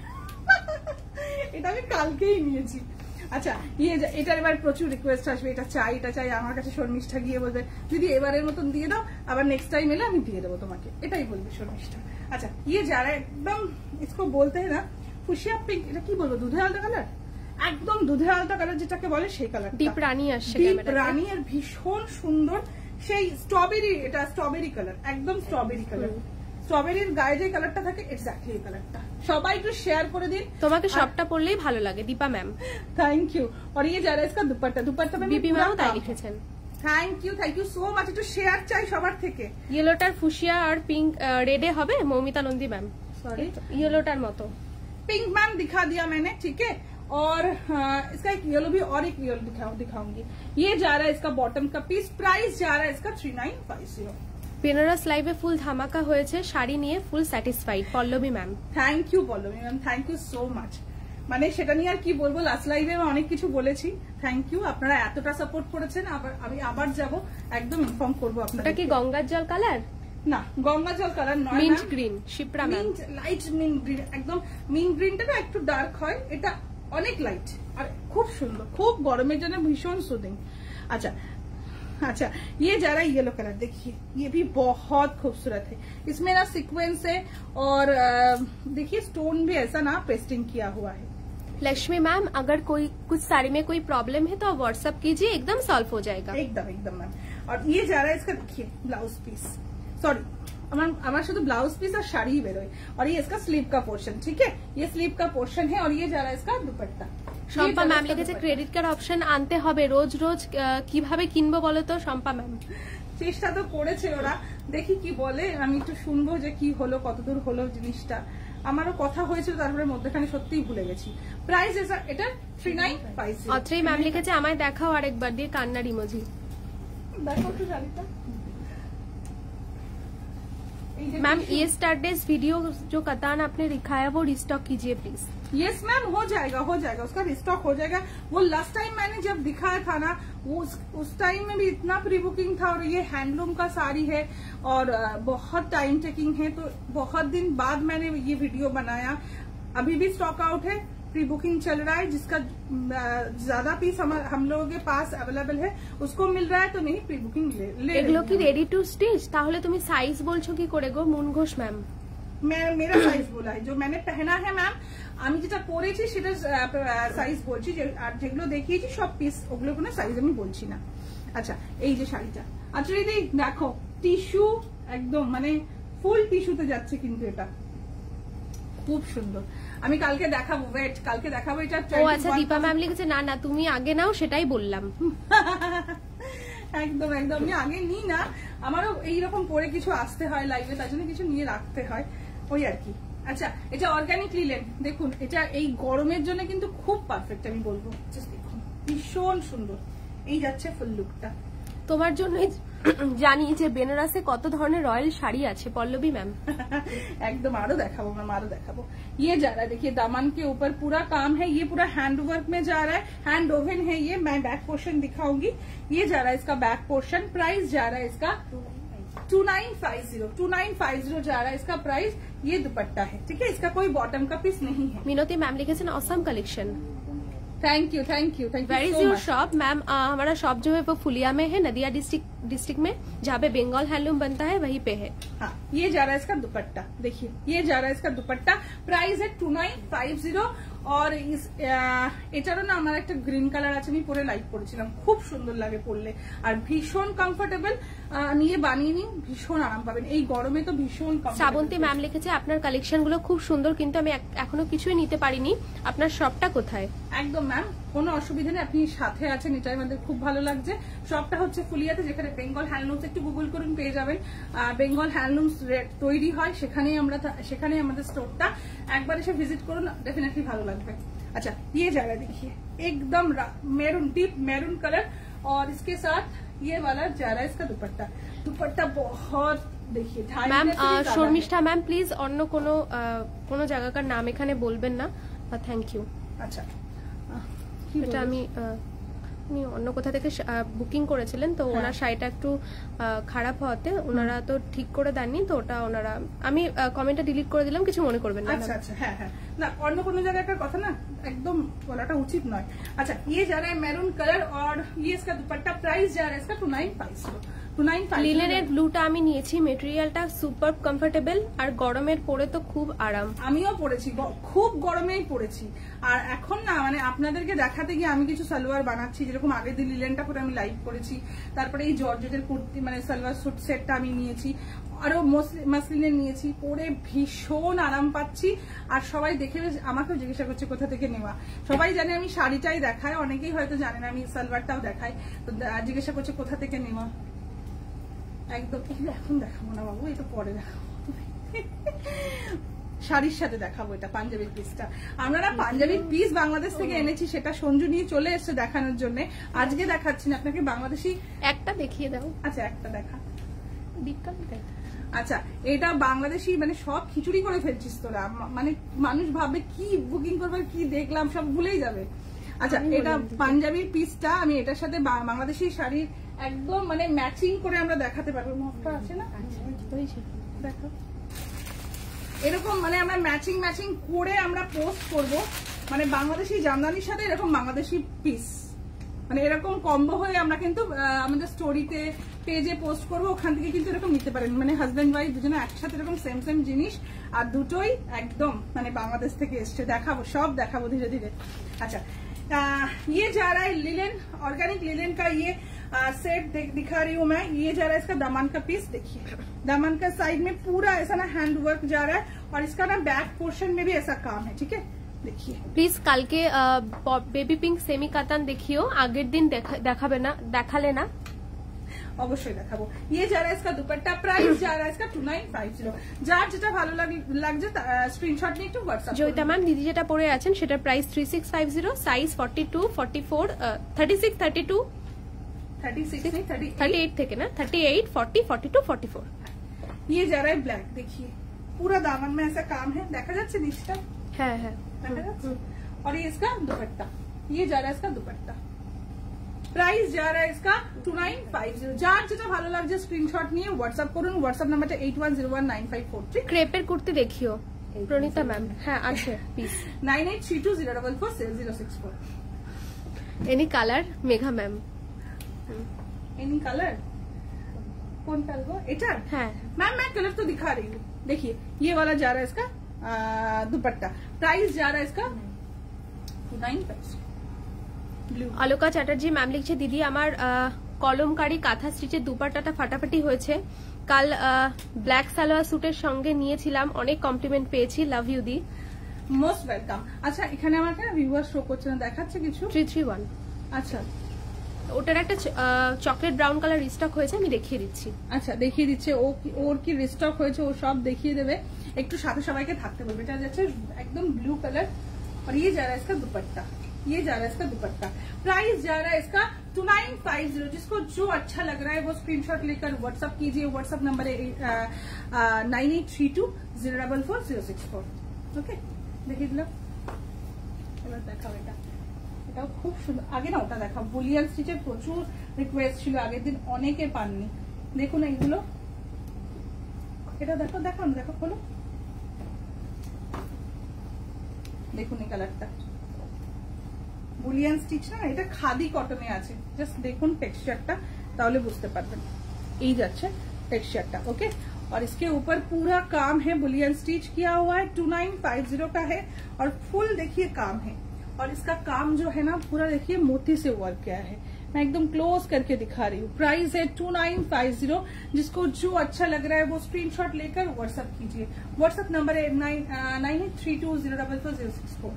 এটা আমি কালকেই নিয়েছি। আচ্ছা ইয়ে এটার এবার প্রচুর রিকোয়েস্ট আসবে, এটা চাই এটা চাই, আমার কাছে শর্মিষ্ঠা গিয়ে বলবে দিদি এবারের মতন দিয়ে দাও, আবার নেক্সট টাইম এলে আমি দিয়ে দেবো তোমাকে, এটাই বলবে শর্মিষ্ঠা। আচ্ছা ইয়ে যারা একদম इसको बोलते हैं ना ফুশিয়া পিঙ্ক, এটা কি বলবো, দুধে আলতা কালার, একদম দুধে আলতা কালার যেটাকে বলে সেই কালার। ডিপ রানী আসছে, ডিপ রানী আর ভীষণ সুন্দর, সেই স্ট্রবেরি, এটা স্ট্রবেরি কালার, একদম স্ট্রবেরি কালার। স্ট্রবেরির গায়ে যে কালারটা থাকে এক্স্যাক্টলি এই কালারটা। সবাই একটু শেয়ার করে দিন, তোমাকে সবটা পরলেই ভালো লাগে দীপা ম্যাম। Thank you. और ये जा रहा है इसका दुपट्टा, दुपट्टा में বিপি ম্যাম তাই লিখেছেন। Thank you thank you so much. একটু শেয়ার চাই সবার থেকে। ইয়েলোটার ফুশিয়া আর পিঙ্ক রেডে হবে মৌমিতা নন্দী ম্যাম, সরি ইয়েলোটার মতো। पिंक मैम दिखा दिया मैंने, ठीक है। और हाँ, इसका एक येलो भी और एक येलो दिखाऊं दिखाऊंगी। ये जा रहा है इसका बॉटम का पीस, प्राइस जा रहा है इसका three nine five zero. Banaras লাইভে ফুল ধামাকা হয়েছে, শাড়ি নিয়ে full satisfied Pallavi ma'am. Thank you Pallavi ma'am, thank you so much. মানে সেটা নিয়ে আর কি বলবো, লাস্ট লাইভে আমি অনেক কিছু বলেছি। থ্যাংক ইউ, আপনারা এতটা সাপোর্ট করেছেন। আবার আমি আবার যাব, একদম ইনফর্ম করবো আপনারা। এটা কি গঙ্গার জল কালার? না গঙ্গা জল কালার নয়, mint green, Shipra ma'am. Light mint green, একদম মিন্ট গ্রিনটা না একটু ডার্ক হয়, এটা অনেক লাইট আর খুব সুন্দর, খুব গরমের জন্য ভীষণ সুদিং। আচ্ছা अच्छा ये जा रहा है येलो कलर, देखिए ये भी बहुत खूबसूरत है, इसमें ना सीक्वेंस है और देखिए स्टोन भी ऐसा ना पेस्टिंग किया हुआ है। लक्ष्मी मैम अगर कोई कुछ साड़ी में कोई प्रॉब्लम है तो व्हाट्सएप कीजिए, एकदम सॉल्व हो जाएगा। एकदम एकदम मैम। और ये जा रहा है इसका, देखिए ब्लाउज पीस, सॉरी हमारा शुद्ध ब्लाउज पीस और शाड़ी ही बेरोए। और ये इसका स्लीव का पोर्शन, ठीक है, ये स्लीव का पोर्शन है और ये जा रहा है इसका दुपट्टा। শম্পা ম্যাম লিখেছে ক্রেডিট কার্ড অপশন আনতে হবে, রোজ রোজ কিভাবে কিনবো বলো তো শম্পা ম্যাম। চেষ্টা তো করেছে ওরা, দেখি কি বলে, আমি একটু শুনবো যে কি হলো, কতদূর হলো জিনিসটা। আমারও কথা হয়েছিল, তারপরে মধ্যখানে সত্যিই ভুলে গেছি। প্রাইস এটা three nine five zero. Atri ma'am লিখেছে আমায় দেখাও আরেকবার দিয়ে কান্নার ইমোজি। দেখো একটু শাড়িটা मैम ये स्टारडेज वीडियो जो कतान आपने दिखाया वो रिस्टॉक कीजिए प्लीज। यस मैम, हो जाएगा हो जाएगा उसका रिस्टॉक हो जाएगा। वो लास्ट टाइम मैंने जब दिखाया था ना, वो उस, उस टाइम में भी इतना प्री बुकिंग था। और ये हैंडलूम का साड़ी है और बहुत टाइम टेकिंग है, तो बहुत दिन बाद मैंने ये वीडियो बनाया। अभी भी स्टॉक आउट है, प्री बुकिंग चल रहा है। जिसका ज्यादा पीस हम, हम लोगों के पास अवेलेबल है उसको मिल रहा है, तो नहीं प्री बुकिंग ले, ले এগুলো কি রেডি টু স্টিচ? তাহলে তুমি সাইজ বলছো কি করে গো মুন ঘোষ ম্যাম? मैं मेरा साइज बोला है, जो मैंने पहना है मैम, আমি যেটা পরেছি সেটা সাইজ বলছি, আর যেগুলো দেখিয়েছি সব পিস ওগুলো কোনো সাইজ আমি বলছি না। আচ্ছা এই যে শাড়িটা, আচ্ছা দিদি দেখো টিস্যু একদম মানে ফুল টিস্যুতে যাচ্ছে, কিন্তু এটা খুব সুন্দর। আমি কালকে দেখাবো, ওয়েট কালকে দেখাবো এটা। ও আচ্ছা দীপা ম্যাম লিখেছে না না তুমি আগে নাও, সেটাই বললাম। একদম একদম আমি আগে নিই না, আমারও এইরকম পরে কিছু আসতে হয় লাইভে, তার জন্য কিছু নিয়ে রাখতে হয়, ওই আর কি। আচ্ছা এটা অর্গানিক লিলেন, দেখুন এটা এই গরমের জন্য কিন্তু খুব পারফেক্ট আমি বলবো। দেখুন ভীষণ সুন্দর, এই যাচ্ছে ফুল লুকটা। তোমার জন্য জানি যে বেনারসে কত ধরনের রয়্যাল শাড়ি আছে পল্লবী ম্যাম। एकदम आरो देखाबो मैम, आरो देखाबो। ये जा रहा है देखिए दामन के ऊपर पूरा काम है, ये पूरा हैंड वर्क में जा रहा है, हैंड ओवन है ये। मैं बैक पोर्शन दिखाऊंगी, ये जा रहा है इसका बैक पोर्शन। प्राइस जा रहा है इसका two nine five zero, two nine five zero जा रहा है इसका प्राइस। ये दुपट्टा है, ठीक है, इसका कोई बॉटम का पीस नहीं है। मिनती मैम लिखेছেন awesome collection. Thank you thank you thank you. Where is your shop ma'am? हमारा शॉप जो है वो फुलिया में है, नदिया डिस्ट्रिक्ट डिस्ट्रिक्ट में, जहाँ पे बंगाल हैंडलूम बनता है वहीं पे है। हाँ ये जा रहा है इसका दुपट्टा, देखिए ये जा रहा है इसका दुपट्टा। प्राइस है टू नाइन फाइव जीरो। और इस এটারও না আমার একটা গ্রিন কালার আছে, আমি পরে লাইক করেছিলাম, খুব সুন্দর লাগে পরলে আর ভীষণ কমফোর্টেবল। নিয়ে বানিয়ে নিন, ভীষণ আরাম পাবেন এই গরমে, তো ভীষণ। শ্রাবন্তী ম্যাম লিখেছে আপনার কালেকশন গুলো খুব সুন্দর, কিন্তু আমি এখনো কিছুই নিতে পারিনি, আপনার শপটা কোথায়? একদম ম্যাম কোনো অসুবিধা নেই, আপনি সাথে আছেন, এটাই আমাদের খুব ভালো লাগছে। শপটা হচ্ছে ফুলিয়াতে, যেখানে বেঙ্গল হ্যান্ডলুমস, একটু গুগল করুন পেয়ে যাবেন। বেঙ্গল হ্যান্ডলুমস তৈরি হয় সেখানেই আমরা, সেখানেই আমাদের স্টোরটা, একবার এসে ভিজিট করুন, ডেফিনেটলি ভালো লাগবে। अच्छा ये जा रहा है देखिए एकदम मैरून, डीप मैरून कलर, और इसके साथ ये वाला जा रहा है इसका दुपट्टा। दुपट्टा बहुत देखिए ম্যাম শর্মিষ্ঠা ম্যাম প্লিজ অন্য কোনো কোনো জায়গাকার নাম এখানে বলবেন না, থ্যাংক ইউ। আচ্ছা এটা আমি উনি অন্য কোথা থেকে বুকিং করেছিলেন, তো ওনার শাড়িটা একটু খারাপ হওয়াতে ওনারা তো ঠিক করে দেননি, তো ওটা ওনারা, আমি কমেন্টটা ডিলিট করে দিলাম, কিছু মনে করবেন না। আচ্ছা আচ্ছা হ্যাঁ হ্যাঁ, না অন্য কোনো জায়গাটার কথা না একদম বলাটা উচিত নয়। আচ্ছা ये जा रहा है मैरून कलर और ये इसका दुपट्टा। प्राइस जा रहा है इसका टू नाइन फाइव जीरो। লিলেনের ব্লুটা আমি নিয়েছি, মেটেরিয়ালটা সুপার কমফোর্টেবল আর গরমের পরে তো খুব আরাম। আমিও পরেছি, খুব গরমেই পরেছি। আর এখন না মানে আপনাদেরকে দেখাতে গিয়ে আমি কিছু সালোয়ার বানাচ্ছি, যেরকম আগের দিন লিলেনটা পরে আমি লাইভ করেছি, তারপরে এই জর্জেটের কুর্তি মানে সালোয়ার স্যুট সেটটা আমি নিয়েছি, আরো মাসলিনের নিয়েছি, পরে ভীষণ আরাম পাচ্ছি। আর সবাই দেখে আমাকেও জিজ্ঞাসা করছে কোথা থেকে নেওয়া। সবাই জানে আমি শাড়িটাই দেখাই, অনেকেই হয়তো জানে না আমি সালোয়ারটাও দেখাই, তো জিজ্ঞাসা করছে কোথা থেকে নেওয়া। একদম এখন দেখাবো না বাবু, এটা পরে দেখাবো, শাড়ির সাথে দেখাবো। এটা পাঞ্জাবির পিসটা আমরা না পাঞ্জাবির পিস বাংলাদেশ থেকে এনেছি, সেটা সঞ্জু নিয়ে চলে এসছে দেখানোর জন্য। আজকে দেখাচ্ছি না আপনাকে, বাংলাদেশি একটা দেখিয়ে দাও। আচ্ছা একটা দেখা, আচ্ছা এটা বাংলাদেশি, মানে সব খিচুড়ি করে ফেলছিস তোরা, মানে মানুষ ভাববে কি বুকিং করবে, কি দেখলাম সব ভুলেই যাবে। আচ্ছা এটা পাঞ্জাবির পিসটা আমি এটার সাথে বাংলাদেশি শাড়ির একদম মানে ম্যাচিং করে আমরা দেখাতে পারবো। মফটা আছে না, দেখো এরকম মানে আমরা ম্যাচিং ম্যাচিং করে আমরা পোস্ট করব, মানে বাংলাদেশি জামদানির সাথে এরকম বাংলাদেশি পিস, মানে এরকম কম্বো হয়ে আমরা কিন্তু আমাদের স্টোরিতে পেজে পোস্ট করবো, ওখান থেকে কিন্তু এরকম নিতে পারেন, মানে হাজবেন্ড ওয়াইফ দুজনে একসাথে এরকম সেম সেম জিনিস, আর দুটোই একদম মানে বাংলাদেশ থেকে এসছে। দেখাবো সব দেখাবো ধীরে ধীরে। अच्छा आ, ये जा रहा है लिलेन, ऑर्गेनिक लिलेन का ये सेट दिखा रही हूँ मैं। ये जा रहा है इसका दामन का पीस, देखिए दामन का साइड में पूरा ऐसा ना हैंड वर्क जा रहा है और इसका ना बैक पोर्शन में भी ऐसा काम है, ठीक है। देखिए প্লিজ কালকে বেবি পিঙ্ক সেমি কাতান দেখিও, আগের দিন দেখাবে না, দেখালে না অবশ্যই দেখাবো। ইয়ে যা রা इसका দুপাট্টা, প্রাইস যা রা इसका টু নাইন ফাইভ জিরো। যার যেটা ভালো লাগছে স্ক্রিনশট নিয়ে একটু হোয়াটসঅ্যাপ। জয়িতা ম্যাম দিদি যেটা পরে আছেন সেটার price three six five zero, size forty two, forty four, thirty six, thirty two, thirty eight থেকে না thirty eight, forty, forty two, forty four. ये जा रहा है ब्लैक, देखिए पूरा दामन में ऐसा काम है, देखा যাচ্ছে নিচটা? হ্যাঁ হ্যাঁ देखा যাচ্ছে। और ये इसका दुपट्टा, ये जा रहा है इसका दुपट्टा, প্রাইস যা রা इसका টু নাইন ফাইভ জিরো। যার যেটা ভালো লাগছে স্ক্রিনশট নিয়ে হোয়াটসঅ্যাপ করুন। হোয়াটসঅ্যাপ নাম্বারটা eight one zero one nine five four three. ক্রেপের কুর্তি দেখিও প্রণীতা ম্যাম। হ্যাঁ আছে piece nine eight three two zero double four zero six four. Any colour Megha ma'am. Any colour कौन कलर? एटर है मैम, मैं कलर तो दिखा रही हूँ। देखिए ये वाला जा रहा है इसका दुपट्टा, प्राइस जा रहा है इसका nine blue. Aloka Chatterjee ma'am লিখছে দিদি আমার কলমকারী কাঁথা স্টিচের দুপাট্টাটা ফাটাফাটি হয়েছে, কাল ব্ল্যাক সালোয়ার স্যুটের সঙ্গে নিয়েছিলাম, অনেক কমপ্লিমেন্ট পেয়েছি, লাভ ইউ দি। Most welcome. আচ্ছা এখানে আমার কেন ভিউয়ার শো করছে না, দেখাচ্ছে কিছু? Three three one. আচ্ছা ওটার একটা চকলেট ব্রাউন কালার রিস্টক হয়েছে, আমি দেখিয়ে দিচ্ছি। আচ্ছা দেখিয়ে দিচ্ছে, ও ওর কি রিস্টক হয়েছে ও সব দেখিয়ে দেবে, একটু সাথে সবাইকে থাকতে বলবে। এটা যাচ্ছে একদম ব্লू कलर और ये जा रहा है इसका दुपट्टा, ये जा रहा है इसका दुपट्टा, प्राइस जा रहा है इसका टू नाइन फाइव जीरो। जिसको जो अच्छा लग रहा है वो स्क्रीनशॉट लेकर व्हाट्सअप कीजिए। व्हाट्सअप नंबर है nine eight three two zero double four zero six four. Okay देखिए दिल এবার দেখাও এটা, এটাও খুব সুন্দর। আগে না ওটা দেখা, বুলিয়ান স্টিচের প্রচুর রিকোয়েস্ট ছিল আগের দিন, অনেকে পাননি। দেখুন এইগুলো, এটা দেখো দেখো দেখো খোলো, দেখুন এই কালারটা বুলিয়ান স্টিচ না, এটা খাদি কটনে আছে। জাস্ট দেখুন টেক্সচারটা, তাহলে বুঝতে পারবেন। এই যাচ্ছে টেক্সচারটা। ओके और इसके ऊपर पूरा काम है, बुलियन स्टिच किया हुआ है, टू नाइन फाइव जीरो का है और फुल देखिए काम है। और इसका काम जो है ना पूरा देखिए मोती से वर्क किया है। मैं एकदम क्लोज करके दिखा रही हूँ। प्राइस है टू नाइन फाइव जीरो। जिसको जो अच्छा लग रहा है वो स्क्रीनशॉट लेकर व्हाट्सएप कीजिए। व्हाट्सएप नंबर है nine nine eight three two zero double four zero six four.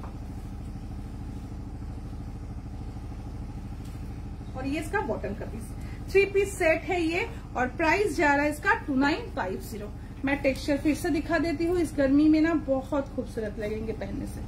और ये इसका बॉटम का पीस, थ्री पीस सेट है ये और प्राइस जा रहा है इसका टू नाइन फाइव जीरो। मैं टेक्सचर फिर से दिखा देती हूँ, इस गर्मी में ना बहुत खूबसूरत लगेंगे पहनने से।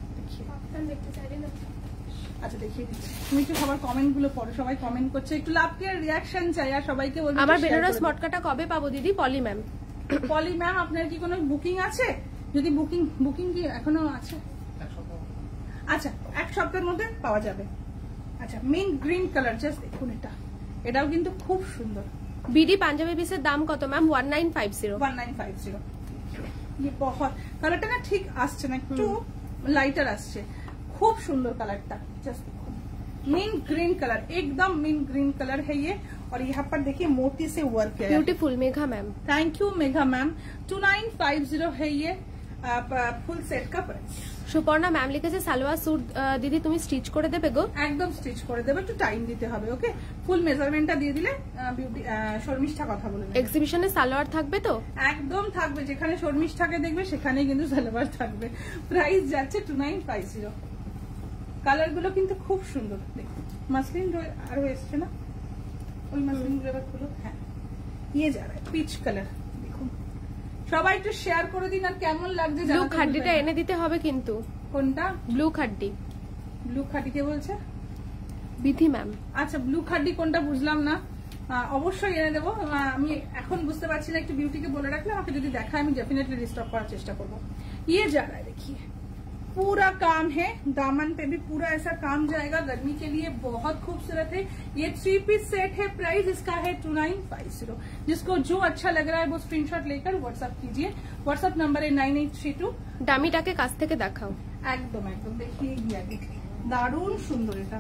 আচ্ছা দেখিয়ে দিচ্ছি, তুমি একটু সবার কমেন্ট গুলো পড়ো, সবাই কমেন্ট করছে, একটু লাভকে রিয়াকশন চাই আর সবাইকে বলবো আমার বেনারস মটকাটা কবে পাবো দিদি? পলি ম্যাম। পলি ম্যাম আপনার কি কোনো বুকিং আছে? যদি বুকিং বুকিং কি এখনো আছে? আচ্ছা এক সপ্তাহের মধ্যে পাওয়া যাবে। আচ্ছা মিন্ট গ্রিন কালার, জাস্ট দেখুন এটা, এটাও কিন্তু খুব সুন্দর। বিডি পাঞ্জাবি পিসের দাম কত ma'am? One nine five zero. One nine five zero. ये बहुत কালারটা না ঠিক আসছে না, একটু লাইটার আসছে, खूब सुंदर colour, just mint green colour, एकदम मिंट ग्रीन कलर है ये। और यहाँ पर देखिए मोती से वर्क है, beautiful Megha ma'am. Thank you Megha ma'am. Two nine five zero है ये ফুল সেট का प्राइस। সুপর্ণা ম্যাম লিখেছে সালোয়ার স্যুট দিদি তুমি স্টিচ করে দেবে গো? একদম স্টিচ করে দেবে, একটু টাইম দিতে হবে। ওকে ফুল মেজারমেন্টটা দিয়ে দিলে বিউটি শর্মিষ্ঠা কথা বলে নেবে। এক্সিবিশনে সালোয়ার থাকবে তো? একদম থাকবে, যেখানে শর্মিষ্ঠাকে দেখবে সেখানেই কিন্তু সালোয়ার থাকবে। প্রাইস যাচ্ছে two nine five zero. Colour গুলো কিন্তু খুব সুন্দর, দেখুন মাসলিন আরো এসছে না, ওই মাসলিন গুলো খুলো। হ্যাঁ ইয়ে যা রা পিচ কালার, দেখুন সবাই একটু শেয়ার করে দিন আর কেমন লাগছে। ব্লু খাড্ডিটা এনে দিতে হবে কিন্তু। কোনটা? ব্লু খাড্ডি। ব্লু খাড্ডি কে বলছে? বিধি ম্যাম। আচ্ছা ব্লু খাড্ডি কোনটা বুঝলাম না, অবশ্যই এনে দেবো। আমি এখন বুঝতে পারছি না, একটু বিউটিকে বলে রাখলে আমাকে যদি দেখায় আমি डेफिनेटली रिस्टॉक করার চেষ্টা করবো। ये जा रहा है देखिए पूरा काम है, दामन पे भी पूरा ऐसा काम जाएगा, गर्मी के लिए बहुत खूबसूरत है। ये थ्री पीस सेट है, प्राइस इसका है टू नाइन फाइव जीरो। जिसको जो अच्छा लग रहा है वो स्क्रीनशॉट लेकर व्हाट्सएप कीजिए। व्हाट्सएप नंबर है नाइन एट थ्री टू। ডামিটাকে কাছ থেকে দেখাও। একদম একদম দেখিয়ে গিয়ে আগে, দারুণ সুন্দর এটা,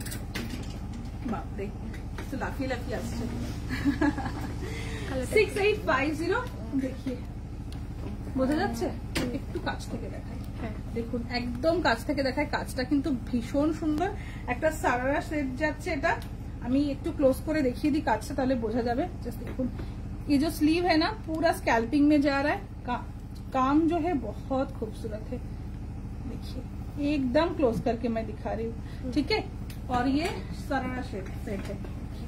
বাপরে তো লাফিয়ে লাফিয়ে আসছে। সিক্স এইট ফাইভ জিরো দেখিয়ে বোঝা যাচ্ছে, একটু কাছ থেকে দেখাই। দেখুন একদম কাছ থেকে দেখায়, কাজটা কিন্তু ভীষণ সুন্দর। একটা সারারা সেট যাচ্ছে এটা, আমি একটু ক্লোজ করে দেখিয়ে দিই কাজটা, তাহলে বোঝা যাবে। জাস্ট দেখুন, ये जो स्लीव है ना पूरा स्कैल्पिंग में जा रहा है, का, काम जो है बहुत खूबसूरत है। देखिए एकदम क्लोज करके मैं दिखा रही हूँ, ठीक है। और ये सरारा सेट सेट है,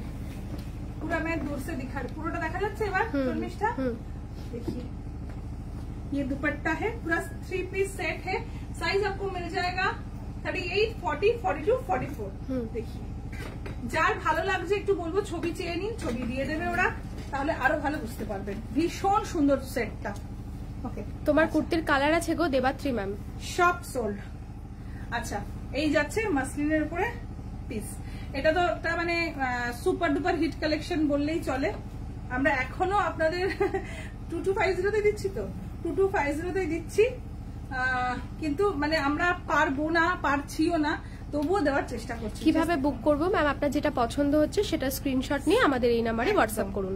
पूरा मैं दूर से दिखा रही हूँ। पूरा देखा जाच्छे এবার শর্মিষ্ঠা? देखिए ये दुपट्टा है, पूरा थ्री पीस सेट है। साइज आपको मिल जाएगा thirty eight, forty, forty two, forty four. देखिए যার ভালো লাগছে একটু বলবো ছবি চেয়ে নিন, ছবি দিয়ে দেবে ওরা, তাহলে আরো ভালো বুঝতে পারবেন। ভীষণ সুন্দর সেটটা। ওকে, তোমার কুর্তির কালার আছে গো দেবাত্রী ম্যাম? সব সোল্ড। আচ্ছা, এই যাচ্ছে মাসলিনের উপরে পিস। এটা তো একটা মানে সুপার ডুপার হিট কালেকশন বললেই চলে। আমরা এখনো আপনাদের টু টু ফাইভ জিরোতে দিচ্ছি, তো টু টু ফাইভ জিরোতে দিচ্ছি, কিন্তু মানে আমরা পারবো না, পারছিও না, তবুও দেওয়ার চেষ্টা করছি। কিভাবে বুক করবো ম্যাম? আপনার যেটা পছন্দ হচ্ছে সেটা স্ক্রিনশট নিয়ে আমাদের এই নাম্বারে হোয়াটসঅ্যাপ করুন।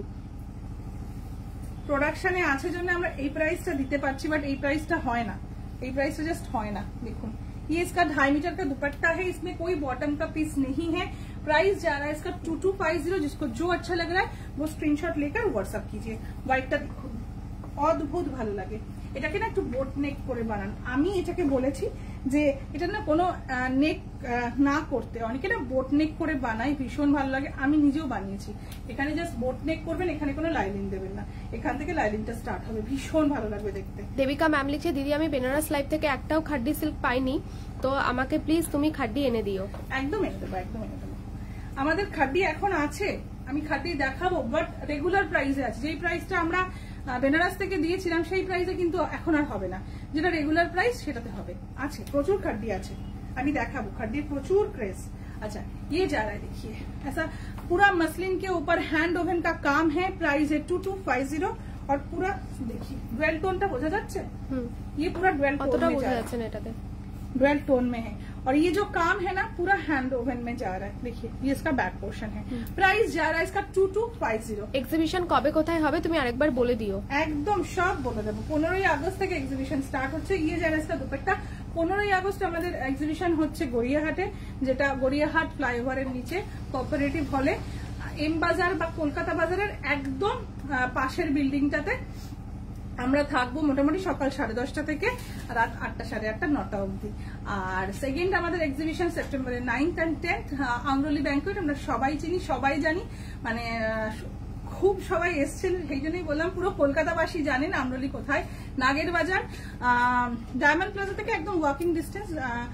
প্রোডাকশনে আছে জন্য আমরা এই প্রাইসটা দিতে পারছি, বাট এই প্রাইসটা হয় না, এই প্রাइसটা जस्ट হয় না। देखो ये इसका ढाई मीटर का दुपट्टा है, इसमें कोई बॉटम का पीस नहीं है। प्राइस जा रहा है इसका टू टू फाइव जीरो। जिसको जो अच्छा लग रहा है वो स्क्रीनशॉट लेकर व्हाट्सएप कीजिए। হোয়াইটটা দেখুন, অদ্ভুত ভালো লাগে। এটাকে না একটু বোট নেক করে বানান। আমি এটাকে বলেছি যে এটা না কোনো নেক না করতে, অনেকে না বোট নেক করে বানায়, ভীষণ ভালো লাগে। আমি নিজেও বানিয়েছি। এখানে জাস্ট বোট নেক করবেন, এখানে কোনো লাইলিন দেবেন না, এখান থেকে লাইলিনটা স্টার্ট হবে, ভীষণ ভালো লাগবে দেখতে। দেবিকা ম্যাম লিখছে, দিদি আমি বেনারস লাইভ থেকে একটাও খাড্ডি সিল্ক পাইনি, তো আমাকে প্লিজ তুমি খাড্ডি এনে দিও। একদম এনে দেবো, একদম এনে দেবো। আমাদের খাড্ডি এখন আছে, আমি খাড্ডি দেখাবো, বাট রেগুলার প্রাইসে আছে। যেই প্রাইসটা আমরা বেনারস থেকে দিয়েছিলাম সেই প্রাইসে কিন্তু এখন আর হবে না, যেটা রেগুলার প্রাইস সেটাতে হবে। আছে, প্রচুর খাড্ডি আছে, আমি দেখাবো। খাড্ডির প্রচুর ক্রেজ। अच्छा, ये जा रहा है, देखिए ऐसा पूरा मसलिन के ऊपर हैंड ओवन का काम है। प्राइस है टू टू फाइव जीरो। और पूरा देखिए डुअल टोनটা বোঝা যাচ্ছে? ये पूरा डुअल टोन में जा रहा है, এটাতে डुअल टोन में है। और ये जो काम है ना पूरा हैंड ओवन में जा रहा है। देखिए ये इसका बैक पोर्शन है। प्राइस जा रहा है इसका two two five zero. Exhibition কবে কোথায় হবে তুমি আরেকবার বলে দিও। একদম সব বলে দেবো। পনেরোই আগস্ট থেকে এক্সিবিশন স্টার্ট হচ্ছে। ये जा रहा है इसका दुपट्टा। পনেরোই আগস্ট আমাদের এক্সিবিশন হচ্ছে গড়িয়াহাটে, যেটা গড়িয়াহাট ফ্লাইওভারের নিচে কোঅপারেটিভ হলে, এম বাজার বা কলকাতা বাজারের একদম পাশের বিল্ডিংটাতে আমরা থাকবো মোটামুটি সকাল সাড়ে দশটা থেকে রাত আটটা সাড়ে আটটা নটা অবধি। আর সেকেন্ড আমাদের এক্সিবিশন সেপ্টেম্বরের ninth and tenth Angroli banquet. আমরা সবাই চিনি, সবাই জানি, মানে খুব সবাই এসছেন, সেই জন্যই বললাম পুরো কলকাতাবাসী জানেন আমরলি কোথায়। নাগের বাজার, ডায়মন্ড প্লাজা থেকে একদম walking distance,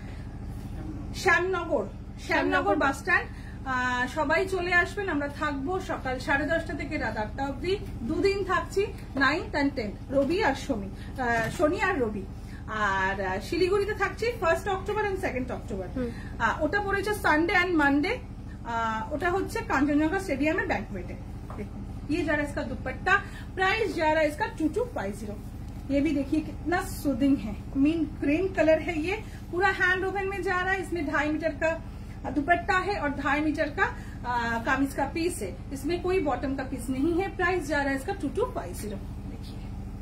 Shyamnagar Shyamnagar bus stand. সবাই চলে আসবেন, আমরা থাকবো সকাল সাড়ে দশটা থেকে রাত আটটা অবধি। দুদিন থাকছি, নাইন্থ অ্যান্ড টেন্থ, রবি আর শনি, শনি আর রবি। আর শিলিগুড়িতে থাকছি first October and second October. ওটা পড়েছে সানডে অ্যান্ড মানডে। ওটা হচ্ছে কাঞ্চনজঙ্ঘা স্টেডিয়ামের ব্যাংকুয়েটে। देखो ये जा रहा है इसका दुपट्टा। प्राइस जा रहा है इसका टू टू फाइव जीरो। ये भी देखिए कितना सूदिंग है, मीन क्रीम कलर है। ये पूरा हैंड ओवन में जा रहा है। इसमें ढाई मीटर का दुपट्टा है और ढाई मीटर का कामीज का पीस है। इसमें कोई बॉटम का पीस नहीं है। प्राइस जा रहा है इसका टू टू फाइव जीरो। देखिए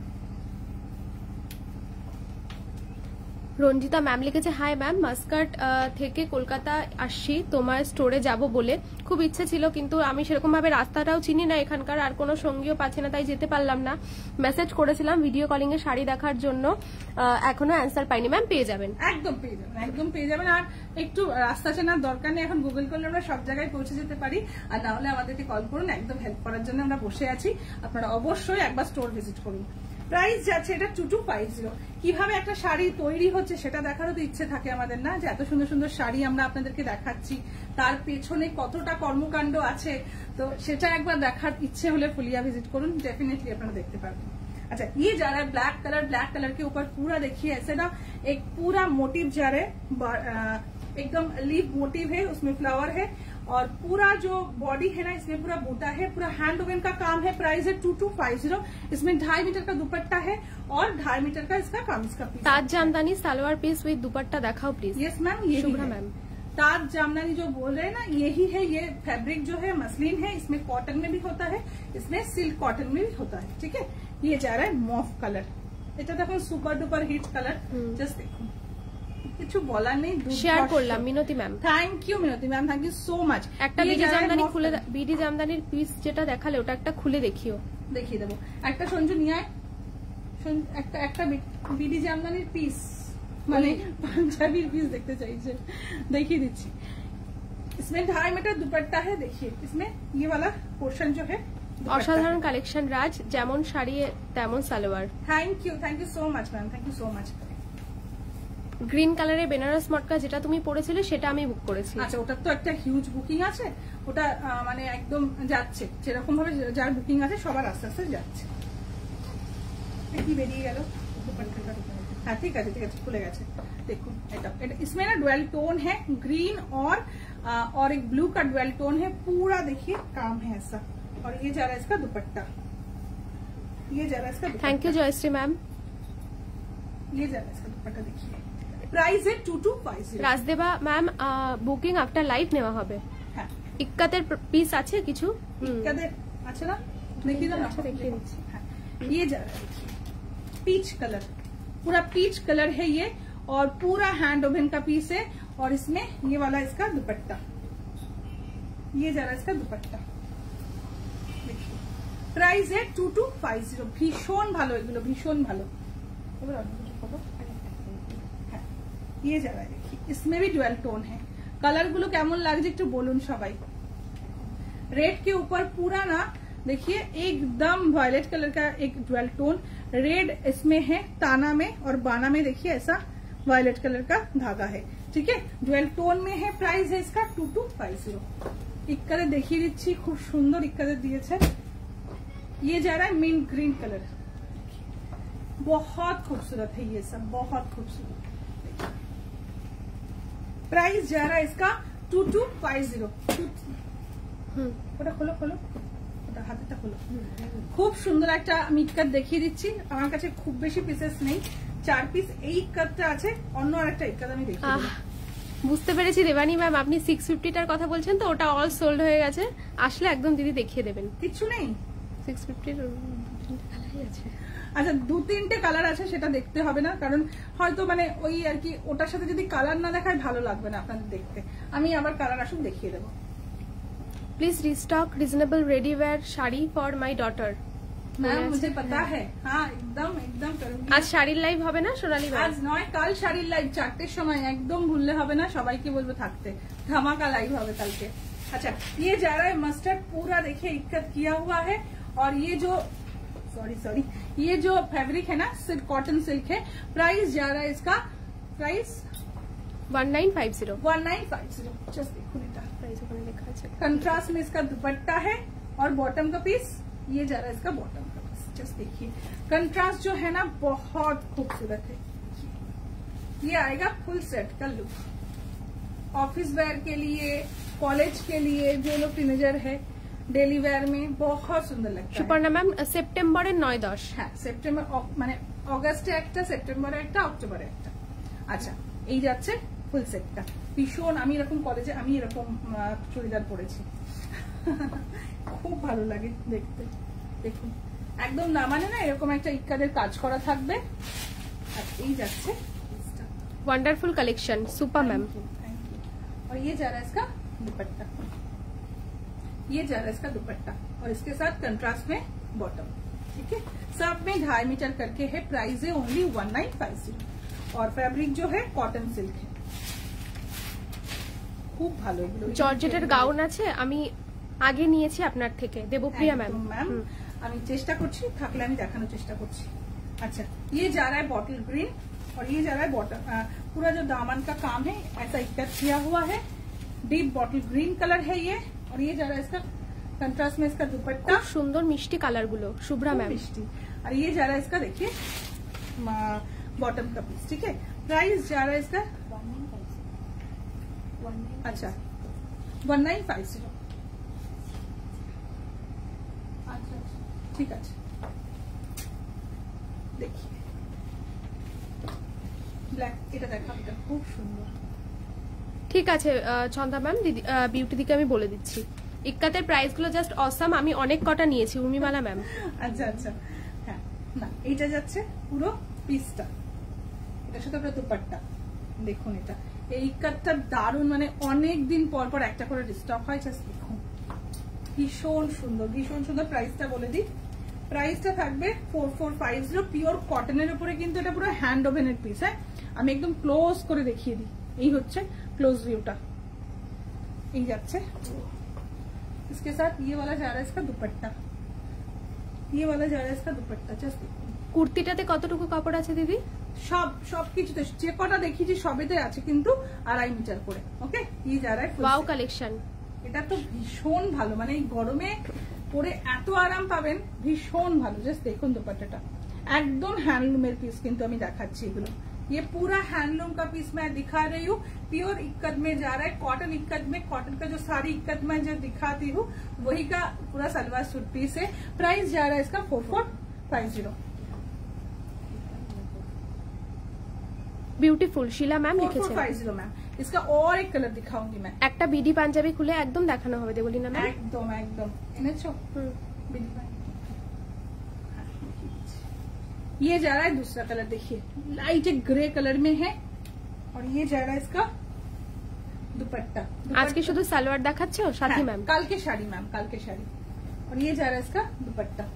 রঞ্জিতা ম্যাম লিখেছে, হাই ম্যাম, মাস্কাট থেকে কলকাতা আসছি তোমার স্টোরে যাব বলে খুব ইচ্ছে ছিল, কিন্তু আমি সেরকম ভাবে রাস্তাটাও চিনি না এখানকার, আর কোনো সঙ্গীও পাচ্ছি না, তাই যেতে পারলাম না। মেসেজ করেছিলাম ভিডিও কলিং এ শাড়ি দেখার জন্য, এখনো অ্যান্সার পাইনি। ম্যাম পেয়ে যাবেন, একদম পেয়ে যাবেন, একদম পেয়ে যাবেন। আর একটু রাস্তা চেনার দরকার নেই, এখন গুগল করলে আমরা সব জায়গায় পৌঁছে যেতে পারি। আর না হলে আমাদেরকে কল করুন, একদম হেল্প করার জন্য আমরা বসে আছি। আপনারা অবশ্যই একবার স্টোর ভিজিট করুন। প্রাইস যাচ্ছে এটা টু টু ফাইভ জিরো। কিভাবে একটা শাড়ি তৈরি হচ্ছে সেটা দেখারও তো ইচ্ছে থাকে আমাদের, না? যে এত সুন্দর সুন্দর শাড়ি আমরা আপনাদেরকে দেখাচ্ছি, তার পেছনে কতটা কর্মকাণ্ড আছে, তো সেটা একবার দেখার ইচ্ছে হলে ফুলিয়া ভিজিট করুন, डेफिनेटली আপনারা দেখতে পারবেন। अच्छा, ये जा रहा है ब्लैक कलर। ब्लैक कलर के ऊपर पूरा देखिए ऐसे ना एक पूरा मोटिव जा रहा है, एकदम लीफ मोटिव है, उसमें फ्लावर है। और पूरा जो बॉडी है ना इसमें पूरा बूटा है, पूरा हैंड ओवन का काम है। प्राइस है टू टू फाइव जीरो। इसमें ढाई मीटर का दुपट्टा है और ढाई मीटर का इसका कामीज का piece. Taj jamdani salwar piece with dupatta दिखाओ प्लीज। यस मैम, ये शुभ्रा मैम, ताज जामदानी जो बोल रहे हैं ना, यही है। ये फैब्रिक जो है मसलिन है, इसमें कॉटन में भी होता है, इसमें सिल्क कॉटन में भी होता है। ठीक है, ये जा रहा है मॉफ कलर। এটা দেখুন super duper hit colour, just দেখুন কিছু বলার নেই। শেয়ার করলাম Minati ma'am, thank you Minati ma'am, thank you so much. একটা বিডি জামদানি খুলে, বিডি জামদানির পিস যেটা দেখালে ওটা একটা খুলে দেখিও, দেখিয়ে দেবো। একটা সঞ্জু নিয়ে আয়, একটা একটা বিডি জামদানির পিস মানে পাঞ্জাবির পিস দেখতে চাইছে, देखिए दीजिए। इसमें ढाई मीटर दुपट्टा है, देखिए इसमें ये वाला पोर्शन जो है অসাধারণ কালেকশন রাজ, যেমন শাড়ি তেমন salwar. Thank you, thank you so much ma'am, thank you so much. Green কালারের বেনারস মটকা যেটা তুমি পরেছিলে সেটা আমি বুক করেছি। আচ্ছা, ওটার তো একটা হিউজ বুকিং আছে, ওটা মানে একদম যাচ্ছে, যেরকম ভাবে যার বুকিং আছে সবার আস্তে আস্তে যাচ্ছে। কি বেরিয়ে গেল, हाँ ठीक है ठीक है, खुले गए। देखो इसमें ना डुअल टोन है, ग्रीन और आ, और एक ब्लू का डुअल टोन है, पूरा देखिए काम है ऐसा। और ये जा रहा है इसका दुपट्टा, ये जा रहा है इसका dupatta. Thank you Jayashree ma'am. ये जा रहा है इसका दुपट्टा, देखिए प्राइस है two two five zero. Rajdeba ma'am booking after live নেওয়া হবে। হ্যাঁ, ইক্কাতের পিস আছে কিছু, ইক্কাতের আছে না, দেখিয়ে দাও, আচ্ছা দেখিয়ে দিচ্ছি। হ্যাঁ, ये जा रहा है देखिए पीच कलर, पूरा पीच कलर है ये, और पूरा हैंड ओवन का पीस है। और इसमें ये वाला इसका दुपट्टा, ये जा रहा है इसका दुपट्टा, देखिए प्राइस है टू टू फाइव जीरो। भीषण ভালো এগুলো, ভীষণ ভালো। ये जा रहा है देखिए, इसमें भी डुअल टोन है। कलर गुलो কেমন লাগছে একটু বলুন সবাই। रेड के ऊपर पूरा ना देखिए एकदम वॉयलेट कलर का एक डुअल टोन, रेड इसमें है ताना में, और बाना में देखिए ऐसा वॉयलेट कलर का धागा है, ठीक है, डुअल टोन में है। प्राइस है इसका टू टू फाइव जीरो। इक्कादे देखिए दिच्छी, खूब सुंदर इक्कादे दिए। ये जा रहा है मिंट ग्रीन कलर, बहुत खूबसूरत है ये सब, बहुत खूबसूरत। प्राइस जा रहा है इसका टू टू फाइव जीरो। खोलो खोलो, হাতেটা হলো খুব সুন্দর একটা আমি ইক্কাত দেখিয়ে দিচ্ছি। আমার কাছে খুব বেশি পিসেস নেই, চার পিস এই ইক্কাতটা আছে, অন্য আরেকটা ইক্কাত আমি দেখিয়ে দিই। বুঝতে পেরেছি দেবানী ম্যাম, আপনি সিক্স ফিফটিটার কথা বলছেন তো, ওটা অল সোল্ড হয়ে গেছে, আসলে একদম দিদি দেখিয়ে দেবেন। কিছু নেই, সিক্স ফিফটির আছে। আচ্ছা, দু তিনটে কালার আছে, সেটা দেখতে হবে না, কারণ হয়তো মানে ওই আর কি ওটার সাথে যদি কালার না দেখায় ভালো লাগবে না আপনাদের দেখতে। আমি আবার কালার আসুন দেখিয়ে দেবো। Please restock reasonable ready wear sari for my daughter. Ma'am मुझे पता है, हाँ एकदम एकदम करूंगी। आज শাড়ির লাইভ হবে না সোনালী ম্যাম? আজ নয়, কাল শাড়ির লাইভ চারটের সময়, একদম ভুললে হবে না, সবাইকে বলবো থাকতে, ধামাকা लाइव হবে কালকে। अच्छा, ये जा रहा है मस्टर्ड, पूरा देखिए इक्कत किया हुआ है। और ये जो सॉरी सॉरी ये जो फैब्रिक है ना, सिल्क कॉटन सिल्क है। प्राइस जा रहा है इसका, price one nine five zero. One nine five zero. Just देखो बेटा, प्राइस ओখানে লেখা আছে। कंट्रास्ट में इसका दुपट्टा है, और बॉटम का पीस ये जा रहा है इसका बॉटम का पीस। जस्ट देखिए कंट्रास्ट जो है ना बहुत खूबसूरत है। ये आएगा फुल सेट का लुक, ऑफिस वेयर के लिए, कॉलेज के लिए, जो लोग टीनेजर है डेली वेयर में बहुत सुंदर लगता है। সুপর্ণা ম্যাম সেপ্টেম্বরের নয় দশ। হ্যাঁ, সেপ্টেম্বর মানে অগাস্টে একটা, সেপ্টেম্বরে একটা, অক্টোবরে একটা। আচ্ছা, এই যাচ্ছে ফুল সেটটা। ভীষণ, আমি এরকম কলেজে আমি এরকম চুড়িদার পরেছি, খুব ভালো লাগে দেখতে। দেখুন একদম না মানে না এরকম একটা ইক্কাদের কাজ করা থাকবে। আর এই যাচ্ছে वंडरफुल कलेक्शन सुपर मैम। और ये जा रहा है इसका दुपट्टा, ये जा रहा है इसका दुपट्टा, और इसके साथ कंट्रास्ट में बॉटम, ठीक है। सब में ढाई मीटर करके है। प्राइस है only one nine five zero. और फैब्रिक जो है कॉटन सिल्क है, খুব ভালো। জর্জেটের গাউন আছে, আমি আগে নিয়েছি আপনার থেকে, দেবপ্রিয়া ম্যাম। ম্যাম আমি চেষ্টা করছি, থাকলে আমি দেখানোর চেষ্টা করছি। अच्छा, ये जा रहा है बॉटल ग्रीन, और ये जा रहा है बॉटल, पूरा जो दामन का काम है ऐसा इक्कत किया हुआ है। डीप बॉटल ग्रीन कलर है ये, और ये जा रहा है इसका कंट्रास्ट में इसका दुपट्टा, খুব সুন্দর মিষ্টি কালার গুলো শুভ্রা ম্যাম। मिष्टी, और ये जा रहा है इसका देखिए बॉटम का पीस, ठीक है। प्राइस जा रहा है इसका अच्छा वन नाइन फाइव जीरो। अच्छा ठीक है, देखिए ব্ল্যাক, এটা দেখা এটা খুব সুন্দর। ঠিক আছে ছন্দা ম্যাম, দিদি বিউটি দিকে আমি বলে দিচ্ছি, ইক্কাতের প্রাইস গুলো জাস্ট অসাম, আমি অনেক কটা নিয়েছি উর্মিমালা ম্যাম। আচ্ছা আচ্ছা, হ্যাঁ না এটা যাচ্ছে পুরো পিসটা, এটার সাথে আপনার দুপাট্টা, দেখুন এটা এই কাটটা দারুন, মানে অনেক দিন পর পর একটা করে রিস্টক হয়। জাস্ট দেখুন ভীষণ সুন্দর, ভীষণ সুন্দর। প্রাইসটা বলে দিই, প্রাইসটা থাকবে four four five zero. Pure কটনের উপরে কিন্তু এটা পুরো হ্যান্ড ওভেনের পিস। হ্যাঁ, আমি একদম ক্লোজ করে দেখিয়ে দিই। এই হচ্ছে ক্লোজ ভিউটা, এই যাচ্ছে। इसके साथ ये वाला जा रहा है इसका दुपट्टा, ये वाला जा रहा है इसका दुपट्टा। জাস্ট কুর্তিটাতে কতটুকু কাপড় আছে দিদি? সব সবকিছুতে যে কটা দেখিয়েছি সবেতে আছে কিন্তু আড়াই মিটার করে। ওকে, ये जा रहा है ওয়াও কালেকশন। এটা তো ভীষণ ভালো, মানে এই গরমে পরে এত আরাম পাবেন, ভীষণ ভালো। জাস্ট দেখুন দুপাট্টাটা একদম হ্যান্ডলুমের পিস কিন্তু আমি দেখাচ্ছি এগুলো। ये पूरा हैंडलूम का पीस मैं दिखा रही हूँ, प्योर इक्कत में जा रहा है, कॉटन इक्कत में। कॉटन का जो सारी इक्कत में जो दिखाती हूँ वही का पूरा सलवार सूट पीस है। प्राइस जा रहा है इसका four four five zero. Beautiful Shila ma'am লিখেছেন ফাইভ জিরো ম্যাম। इसका और एक कलर दिखाऊंगी मैं। একটা বিডি পাঞ্জাবি খুলে একদম দেখানো হবে দেবলিনা ম্যাম। একদম একদম এনেছো। বিডি ये जा रहा है दूसरा कलर, देखिए लाइट एक ग्रे कलर में है, और ये जा रहा है इसका दुपट्टा। आज के शुद्ध सलवार দেখাচ্ছো সাথী ম্যাম? कल के शाड़ी मैम, कल के शाड़ी। और ये जा रहा है इसका दुपट्टा,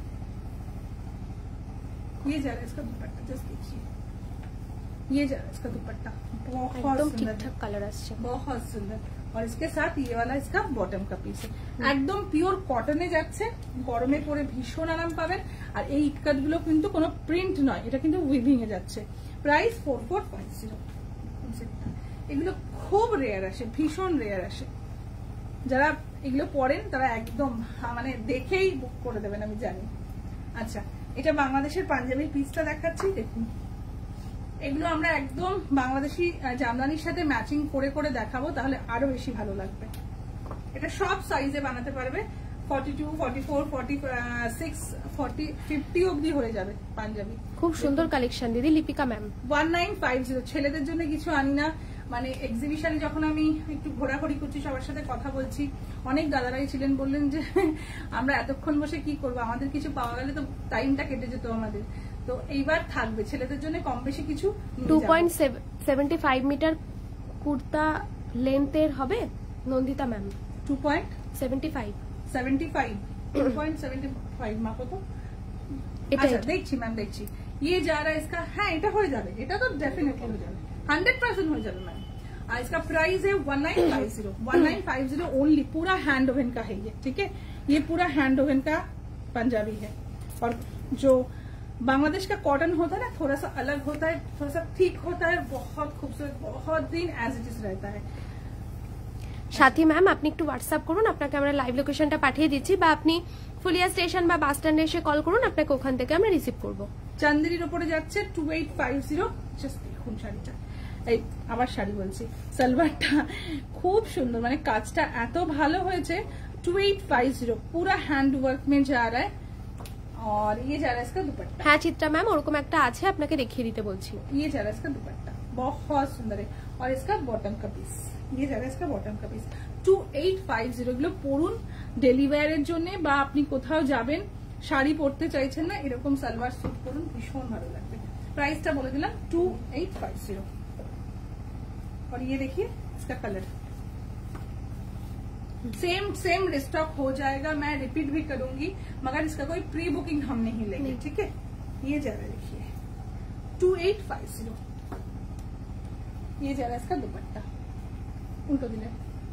ये जा रहा है इसका दुपट्टा। जस्ट देखिए ये जा रहा है इसका दुपट्टा, बहुत ठीक ठाक कलर আসছে, बहुत सुंदर। और इसके साथ ये वाला इसका बॉटम का पीस है, একদম পিওর কটনে যাচ্ছে। গরমে পরে ভীষণ আরাম পাবেন। আর এই ইটকাট গুলো কিন্তু কোনো প্রিন্ট নয়, এটা কিন্তু উইভিং এ যাচ্ছে। Price four four five zero. এগুলো খুব রেয়ার আসে, ভীষণ রেয়ার আসে। যারা এগুলো পরেন তারা একদম মানে দেখেই বুক করে দেবেন, আমি জানি। আচ্ছা, এটা বাংলাদেশের পাঞ্জাবির পিসটা দেখাচ্ছি, দেখুন। এগুলো আমরা একদম বাংলাদেশি জামদানির সাথে ম্যাচিং করে করে দেখাবো, তাহলে আরো বেশি ভালো লাগবে। এটা সব সাইজে বানাতে পারবে, forty two, forty four, forty six, forty, fifty অব্দি হয়ে যাবে পাঞ্জাবি। খুব সুন্দর কালেকশন দিদি Lipika ma'am. One nine five zero. ছেলেদের জন্য কিছু আনি না, মানে এক্সিবিশনে যখন আমি একটু ঘোরাঘুরি করছি, সবার সাথে কথা বলছি, অনেক দাদারাই ছিলেন, বললেন যে আমরা এতক্ষণ বসে কি করবো, আমাদের কিছু পাওয়া গেলে তো টাইমটা কেটে যেত আমাদের। তো এইবার থাকবে ছেলেদের জন্য কম বেশি কিছু। Two point seventy five metre kurta লেন্থের হবে Nandita ma'am. Two point seventy five seventy five two point seventy five মাপো তো। আচ্ছা দেখছি ম্যাম, দেখছি। ये जा रहा है इसका, হ্যাঁ এটা হয়ে যাবে, এটা তো ডেফিনেটলি হয়ে যাবে, হান্ড্রেড পার্সেंट হয়ে যাবে ম্যাম। और इसका प्राइस है one nine five zero. One nine five zero only. पूरा हैंड ओवन का है ये, ठीक है। ये पूरा हैंड ओवन का पंजाबी है, और जो बांग्लादेश का कॉटन होता है ना, थोड़ा सा अलग होता है, थोड़ा सा थिक होता है, बहुत खूबसूरत, बहुत दिन एज इट इज रहता है। সাথী ম্যাম আপনি একটু হোয়াটসঅ্যাপ করুন, আপনাকে আমরা লাইভ লোকেশনটা পাঠিয়ে দিচ্ছি, বা আপনি ফুলিয়া স্টেশন বা বাস স্ট্যান্ডে এসে কল করুন, আপনাকে ওখান থেকে আমরা রিসিভ করব। চান্দেরির উপরে যাচ্ছে two eight five zero. Just দেখুন শাড়িটা, এই আবার শাড়ি বলছি, সালোয়ারটা খুব সুন্দর, মানে কাজটা এত ভালো হয়েছে। टू एट फाइव जीरो पूरा हैंड वर्क में जा रहा है, और ये जा रहा है इसका दुपट्टा। হ্যাঁ চিত্রা ম্যাম ওরকম একটা আছে, আপনাকে দেখিয়ে দিতে বলছি। ये जा रहा है इसका दुपट्टा, बहुत सुंदर है। और इसका बॉटम का पीस, ये जा रहा है इसका बॉटम का piece. Two eight five zero গুলো পরুন ডেলি ওয়্যারের জন্য, বা আপনি কোথাও যাবেন শাড়ি পরতে চাইছেন না, এরকম সালোয়ার স্যুট পরুন, ভীষণ ভালো লাগবে। प्राइसটা বলে দিলাম टू एट फाइव जीरो। और ये देखिए इसका कलर सेम सेम रिस्टॉक हो जाएगा, मैं रिपीट भी करूंगी, मगर इसका कोई प्री बुकिंग हम नहीं लेंगे, ठीक है। ये जा रहा है देखिए टू एट फाइव जीरो। ये जा रहा है इसका दुपट्टा, उनको दिले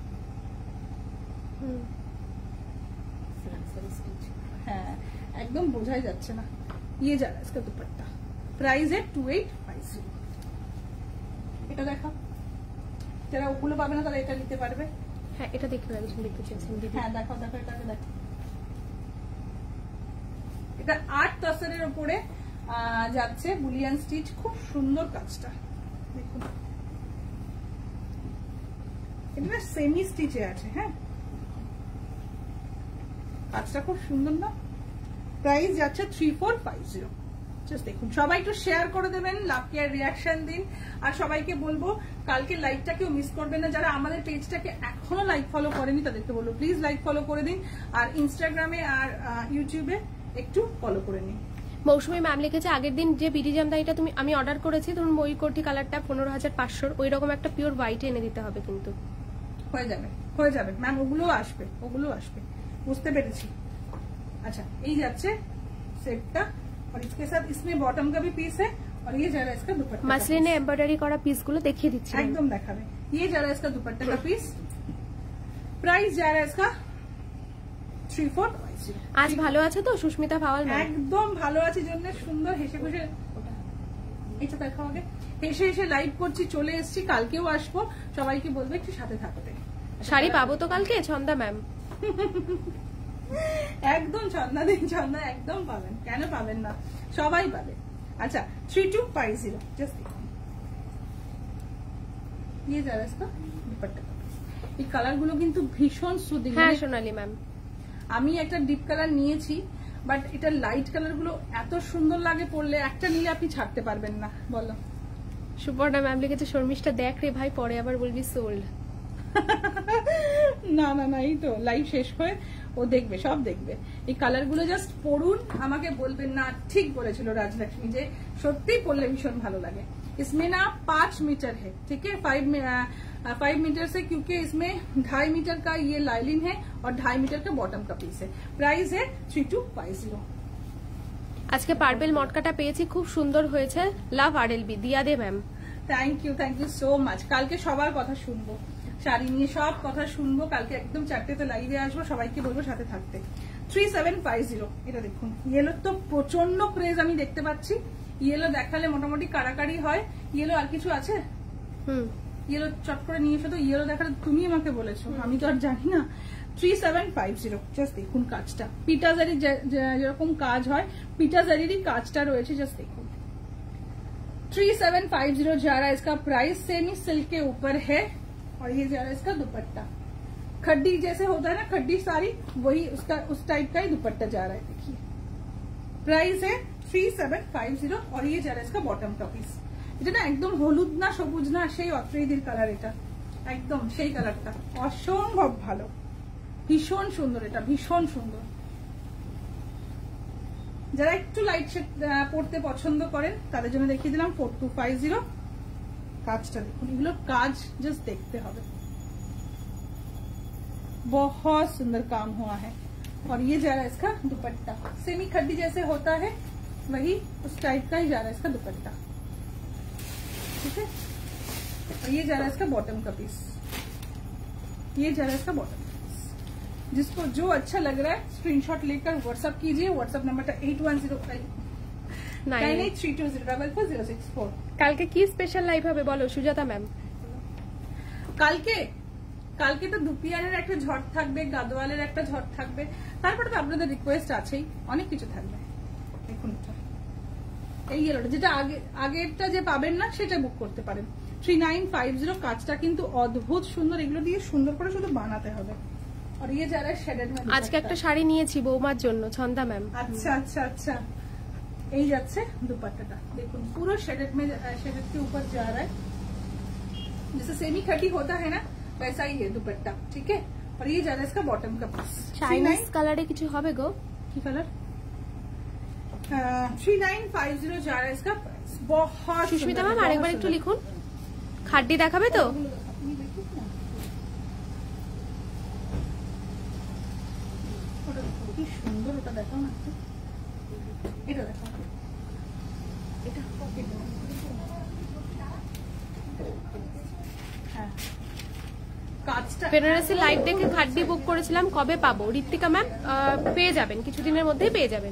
হ্যাঁ একদম বোঝাই যাচ্ছে না। ये जा रहा है इसका दुपट्टा, प्राइस है टू एट फाइव जीरो। এটা দেখো, যারা ওগুলো পাবে না তারা এটা নিতে পারবে। হ্যাঁ এটা দেখতে পাচ্ছেন, দেখতে চাইছেন দিদি। হ্যাঁ দেখো দেখো এটাকে দেখো, এটা আট তসরের উপরে যাচ্ছে, বুলিয়ান স্টিচ, খুব সুন্দর কাজটা দেখুন। এটা সেমি স্টিচে আছে, হ্যাঁ কাজটা খুব সুন্দর না। প্রাইস যাচ্ছে three four five zero. Just দেখুন, সবাই একটু শেয়ার করে দেবেন, লাভ কেয়ার রিয়াকশন দিন, আর সবাইকে বলবো কালকে লাইভটা কেউ মিস করবেন না। যারা আমাদের পেজটাকে এখনো লাইক ফলো করেনি তাদেরকে বলবো প্লিজ লাইক ফলো করে দিন, আর ইনস্টাগ্রামে আর ইউটিউবে একটু ফলো করে নিন। মৌসুমী ম্যাম লিখেছে আগের দিন যে বিডি জামদানিটা তুমি আমি অর্ডার করেছি ধরুন ওই কোটি কালারটা পনেরো হাজার পাঁচশোর ওই রকম একটা পিওর হোয়াইট এনে দিতে হবে কিন্তু হয়ে যাবে হয়ে যাবে ম্যাম, ওগুলো আসবে ওগুলো আসবে, বুঝতে পেরেছি। अच्छा ये যাচ্ছে সেটটা और इसके साथ इसमें बॉटम का भी पीस है और ये जा रहा है इसका दुपट्टा। মাসলিনে এমব্রয়ডারি করা পিসগুলো দেখিয়ে দিচ্ছি एकदम দেখাবে। ये जा रहा है इसका दुपट्टा का पीस, प्राइस जा रहा है इसका थ्री फोर। আজ ভালো আছে তো সুস্মিতা পাওয়াল ম্যাম? একদম ভালো আছে, জন্য সুন্দর হেসে খুশে এটা দেখো আগে হেসে হেসে লাইভ করছি, চলে এসেছি, কালকেও আসবো, সবাইকে বলবো একটু সাথে থাকতে। শাড়ি পাবো তো কালকে ছন্দা ম্যাম? একদম ছন্দা দিন ছন্দা একদম পাবেন, কেন পাবেন না, সবাই পাবে। আচ্ছা three two five zero just ये जा रहा है इसका दुपट्टा। এই কালার গুলো কিন্তু ভীষণ সুদিং। হ্যাঁ সোনালী ম্যাম, আমি একটা ডিপ কালার নিয়েছি, বাট এটা লাইট কালার গুলো এত সুন্দর লাগে পরলে, একটা নিলে আপনি ছাড়তে পারবেন না। বলো। সুপর্ণা ম্যাম লিখেছে শর্মিষ্ঠা দেখ রে ভাই, পরে আবার বলবি সোল্ড। না না না, এই তো লাইভ শেষ হয়ে ও দেখবে, সব দেখবে। এই কালার গুলো জাস্ট পড়ুন, আমাকে বলবেন না ঠিক বলেছিল রাজলক্ষ্মী, যে সত্যি পরলে ভীষণ ভালো লাগে। इसमें ना पांच मीटर है, ठीक है, फाइव फाइव मीटर से, क्योंकि इसमें ढाई मीटर का ये लाइलिन है और ढाई मीटर का बॉटम का पीस है। प्राइस है थ्री टू फाइव जीरो। আজকে পার্পেল মটকাটা পেয়েছি, খুব সুন্দর হয়েছে, love RLB Diya De ma'am. Thank you thank you so much. কালকে সবার কথা শুনবো, শাড়ি নিয়ে সব কথা শুনবো, কালকে একদম চারটেতে লাইভে আসবো, সবাইকে বলবো সাথে থাকতে। Three seven five zero. এটা দেখুন, ইয়েলো তো প্রচন্ড ক্রেজ আমি দেখতে পাচ্ছি, ইয়েলো দেখালে মোটামুটি কারাকারি হয়। ইয়েলো আর কিছু আছে? হুম, ইয়েলো চট করে নিয়ে এসো তো, ইয়েলো দেখালে তুমি আমাকে বলেছো, আমি তো আর জানি না। Three seven five zero. Just দেখুন কাজটা, পিটাজারি যেরকম কাজ হয় পিটাজারিরই কাজটা রয়েছে, জাস্ট দেখুন। थ्री सेवन फाइव जीरो जा रहा है इसका प्राइस, सेमी सिल्क के ऊपर है और ये जा रहा है इसका दुपट्टा। खड्डी जैसे होता है ना, खड्डी साड़ी, वही उसका उस टाइप का ही दुपट्टा जा रहा है। देखिए प्राइस है थ्री सेवन फाइव जीरो और ये जा रहा है इसका बॉटम का पीस। এটা না একদম হলুদ না সবুজ না, সেই অত্রেইদের কালার, এটা একদম সেই কালারটা, অসম্ভব ভালো, ভীষণ সুন্দর, এটা ভীষণ সুন্দর। যারা একটু লাইট শেড পড়তে পছন্দ করেন তাদের জন্য দেখিয়ে দিলাম ফোর টু ফাইভ জিরো। কাজটা দেখুন, এগুলো কাজ জাস্ট দেখতে হবে, बहुत सुंदर काम हुआ है। और ये जा रहा है इसका दुपट्टा, सेमी खड्डी जैसे होता है वही उस टाइप का ही जा रहा है इसका दुपट्टा, ठीक है। और ये जा रहा है इसका बॉटम का पीस, ये जा रहा है इसका बॉटम का पीस। जिसको जो अच्छा लग रहा है स्क्रीनशॉट लेकर व्हाट्सएप कीजिए। व्हाट्सएप नंबर था eight one zero five nine eight three two zero double four zero six four. কালকে কি স্পেশাল লাইভ হবে বলো সুজাতা ম্যাম? কালকে কালকে তো দুপিয়ারের একটা ঝড় থাকবে, গাদোয়ালের একটা ঝড় থাকবে, তারপরে তো আপনাদের রিকোয়েস্ট আছেই, অনেক কিছু থাকবে। দেখুন এই ইয়েলোটা, যেটা আগে আগেরটা যে পাবেন না সেটা বুক করতে পারেন। Three nine five zero. কাজটা কিন্তু অদ্ভুত সুন্দর, এগুলো দিয়ে সুন্দর করে শুধু বানাতে হবে। আর ইয়ে যারা শেডেড में আজকে একটা শাড়ি নিয়েছি বৌমার জন্য, ছন্দা ম্যাম। अच्छा अच्छा अच्छा। এই যাচ্ছে দুপাট্টাটা, দেখুন পুরো শেডেড में शेडेड के ऊपर जा रहा है, जैसे सेमी खड्डी होता है ना वैसा ही है दुपट्टा, ठीक है। और ये जा रहा है इसका बॉटम का पीस। চাইনিজ কালারে কিছু হবে গো? की colour three nine five zero जा रहा है इसका प्राइस। बहुत সুস্মিতা ম্যাম আরেকবার একটু লিখুন, খাড্ডি দেখাবে তো? কি সুন্দর, ওটা দেখাও না, এটা দেখাও, এটা পকেট। হ্যাঁ কাজটা বেনারসি লাইভ দেখে খাড্ডি বুক করেছিলাম, কবে পাবো? ঋত্বিকা ম্যাম পেয়ে যাবেন, কিছুদিনের মধ্যেই পেয়ে যাবেন।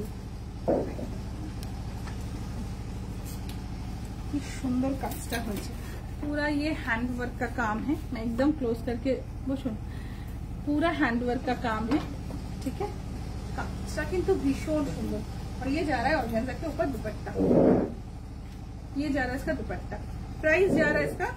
কি সুন্দর কাজটা হয়েছে, पूरा ये हैंड वर्क का काम है। मैं एकदम क्लोज करके বসুন, पूरा हैंड वर्क का काम है, ठीक है। काजटा किंतु भीषण सुंदर। और ये जा रहा है ऑर्गेन्जा के ऊपर दुपट्टा, ये जा रहा है इसका दुपट्टा। प्राइस जा रहा है इसका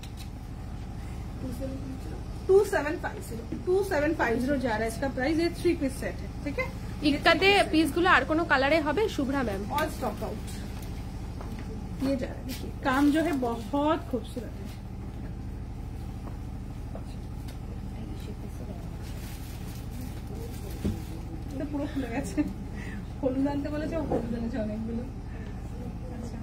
two seven five zero two seven five zero जा रहा है इसका प्राइस। ये थ्री पीस सेट है, ठीक है। ইক্কাতে পিসগুলো আর কোনো কালারে হবে Shubhra ma'am? All stock out. ये जा रहा है, देखिए काम जो है बहुत खूबसूरत है। तो पूरा खुले गए হলুদ আনতে বলেছে, হলুদ এনেছে অনেকগুলো। আচ্ছা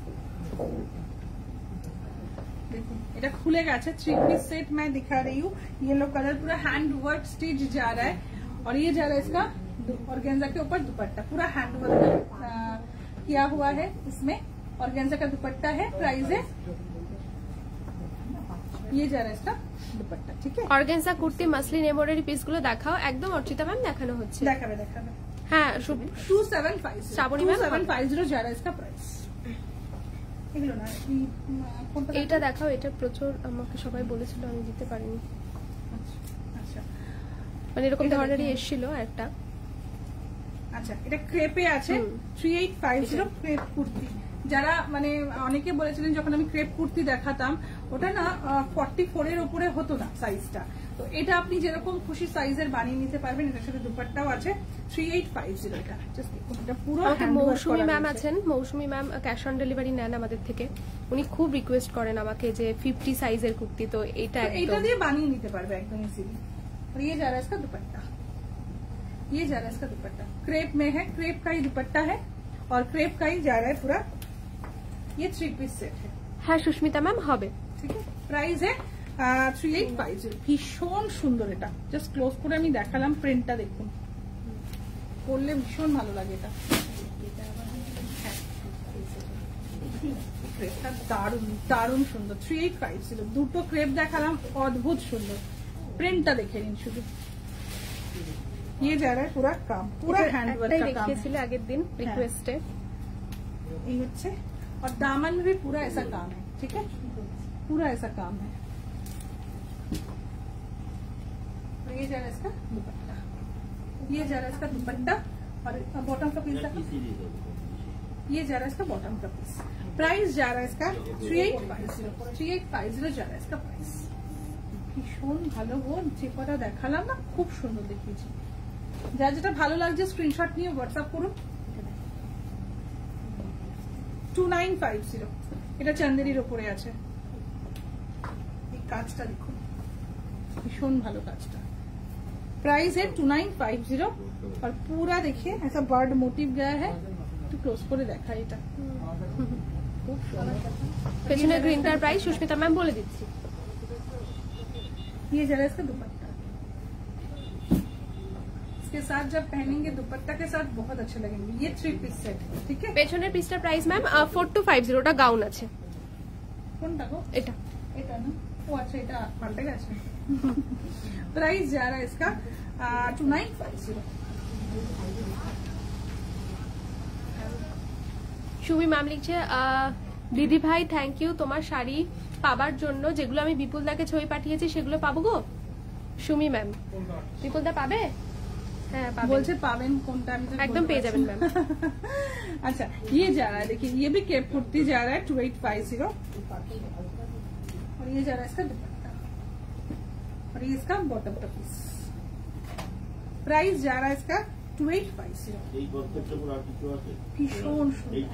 देखो এটা खुले गया थ्री पीस सेट मैं दिखा रही हूँ। येलो कलर पूरा हैंड वर्क स्टिच जा रहा है और ये जा रहा है इसका ऑर्गेन्जा के ऊपर दुपट्टा पूरा हैंड वर्क किया हुआ है इसमें। ऑर्गेन्जा का दुपट्टा है, प्राइस है ये जा रहा है इसका दुपट्टा। ठीक है অর্গানজা কুর্তি মাসলিন এমব্রয়ডারি পিসগুলো দেখাও একদম। অর্চিতা ম্যাম দেখানো হচ্ছে, দেখাবে দেখাবে। হ্যাঁ two seven five Shrabani ma'am seven five zero जा रहा है इसका प्राइस। এগুলো না এইটা দেখাও, এটা প্রচুর আমাকে সবাই বলেছিল, আমি দিতে পারিনি। আচ্ছা মানে এরকম ধরনেরই এসেছিল একটা। আচ্ছা এটা ক্রেপে আছে three eight five zero crepe kurti. যারা মানে অনেকে বলেছিলেন যখন আমি ক্রেপ কুর্তি দেখাতাম ওটা না ফর্টি ফোর এর উপরে হতো না সাইজটা, তো এটা আপনি যেরকম খুশি সাইজের বানিয়ে নিতে পারবেন। এটার সাথে দুপাট্টাও আছে থ্রি এইট ফাইভ জিরো। এটা জাস্ট দেখুন এটা পুরো মৌসুমী ম্যাম আছেন, Mousumi ma'am cash on delivery নেন আমাদের থেকে। উনি খুব রিকোয়েস্ট করেন আমাকে যে ফিফটি সাইজের কুর্তি, তো এটা এটা দিয়ে বানিয়ে নিতে পারবে একদম ইজিলি। और ये जा रहा है इसका दुपट्टा, ये जा रहा है इसका दुपट्टा क्रेप में है, क्रेप का ही दुपट्टा है और क्रेप का ही जा रहा है पूरा। ये थ्री पीस सेट है। হ্যাঁ সুস্মিতা ম্যাম হবে। ঠিক আছে প্রাইস है থ্রি এইট ফাইভ জিরো। ভীষণ সুন্দর এটা, জাস্ট ক্লোজ করে আমি দেখালাম। প্রিন্টটা দেখুন, পরলে ভীষণ ভালো লাগে এটা। ক্রেপটা দারুণ দারুণ সুন্দর। থ্রি এইট ফাইভ জিরো দুটো ক্রেপ দেখালাম, অদ্ভুত সুন্দর। প্রিন্টটা দেখে নিন শুধু। ये जा रहा है पूरा काम, पूरा हैंडवर्क का काम দেখিয়েছিল আগের দিন রিকোয়েস্টে। ये হচ্ছে और दामन में भी पूरा ऐसा काम है। ठीक है पूरा ऐसा काम है। और ये जा रहा है इसका दुपट्टा, ये जा रहा है इसका दुपट्टा और बॉटम का पीस। ये जा रहा है इसका बॉटम का पीस। प्राइस जा रहा है इसका three eight five zero three eight five zero जा रहा है इसका प्राइस। ভীষণ ভালো গো, যে কটা দেখালাম না খুব সুন্দর দেখিয়েছি। যা যেটা ভালো লাগছে স্ক্রিনশট নিয়ে হোয়াটসঅ্যাপ করুন। টু নাইন ফাইভ জিরো এটা চান্দেরির ওপরে আছে। এই কাজটা দেখুন ভীষণ ভালো কাজটা। प्राइस है टू नाइन फाइव जीरो और पूरा देखिए ऐसा बर्ड मोटिव गया है। तो क्लोज করে দেখা এটা খুব সুন্দর। পেছনে গ্রিনটার প্রাইস সুস্মিতা ম্যাম বলে দিচ্ছি। ये जरा इसका दुपट्टा इसके साथ जब पहनेंगे दुपट्टा के साथ बहुत अच्छे लगेंगे। ये थ्री पीस सेट है। ठीक है পেছনের পিসটার price ma'am four two five zero. ওটা গাউন আছে কোনটা গো? এটা এটা না ও আচ্ছা এটা পাল্টে গেছে। प्राइस जा रहा है इसका two nine five zero. Sumi ma'am লিখছে দিদি ভাই থ্যাংক ইউ তোমার শাড়ি পাবার জন্য, যেগুলো আমি বিপুল দাকে ছবি পাঠিয়েছি সেগুলো পাবো গো? সুমি ম্যাম বিপুল দা পাবে? হ্যাঁ বলছে পাবেন কোনটা আমি তো একদম পেয়ে যাবেন ম্যাম। अच्छा ये जा रहा है देखिए, ये भी कैप कुर्ती जा रहा है टू एट फाइव जीरो और ये जा रहा है इसका दुपट्टा और ये इसका बॉटम का पीस। प्राइस जा रहा है इसका टू एट फाइव जीरो। भीषण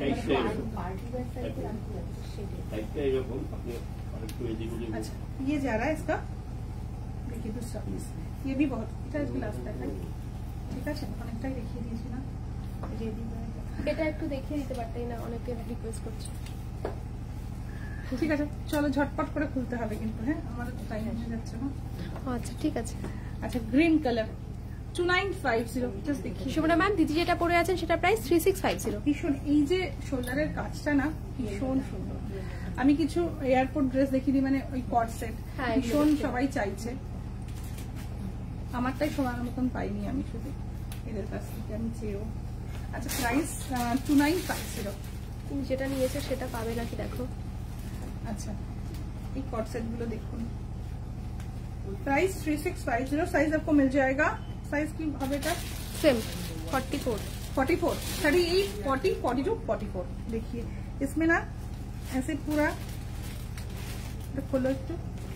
अच्छा ये जा रहा है इसका देखिए दूसरा पीस। ये भी बहुत ग्लास टाइप है। ঠিক আছে অনেকটাই দেখিয়ে দিয়েছি না, এটা একটু দেখিয়ে দিতে পারতেই না, অনেকে রিকোয়েস্ট করছে। ঠিক আছে চলো ঝটপট করে খুলতে হবে কিন্তু। হ্যাঁ আমাদের তো টাইম হয়ে যাচ্ছে না। আচ্ছা ঠিক আছে। আচ্ছা green colour two nine five zero just দেখি। সুমনা ম্যাম দিদি যেটা পরে আছেন সেটা price three six five zero. ভীষণ এই যে শোল্ডারের কাজটা না ভীষণ সুন্দর। আমি কিছু এয়ারপোর্ট ড্রেস দেখিনি মানে ওই কট সেট ভীষণ সবাই চাইছে, আমারটাই সময় মতন পাইনি আমি, শুধু এদের কাছ থেকে আমি চেয়েও। আচ্ছা price two nine five zero. তুমি যেটা নিয়েছো সেটা পাবে নাকি দেখো। আচ্ছা এই কট सेट গুলো দেখুন। Price three six five zero. Size आपको मिल जाएगा, साइज की হবে এটা same forty four forty four thirty eight forty forty two forty four. देखिए इसमें ना ऐसे पूरा खोलो एकটু,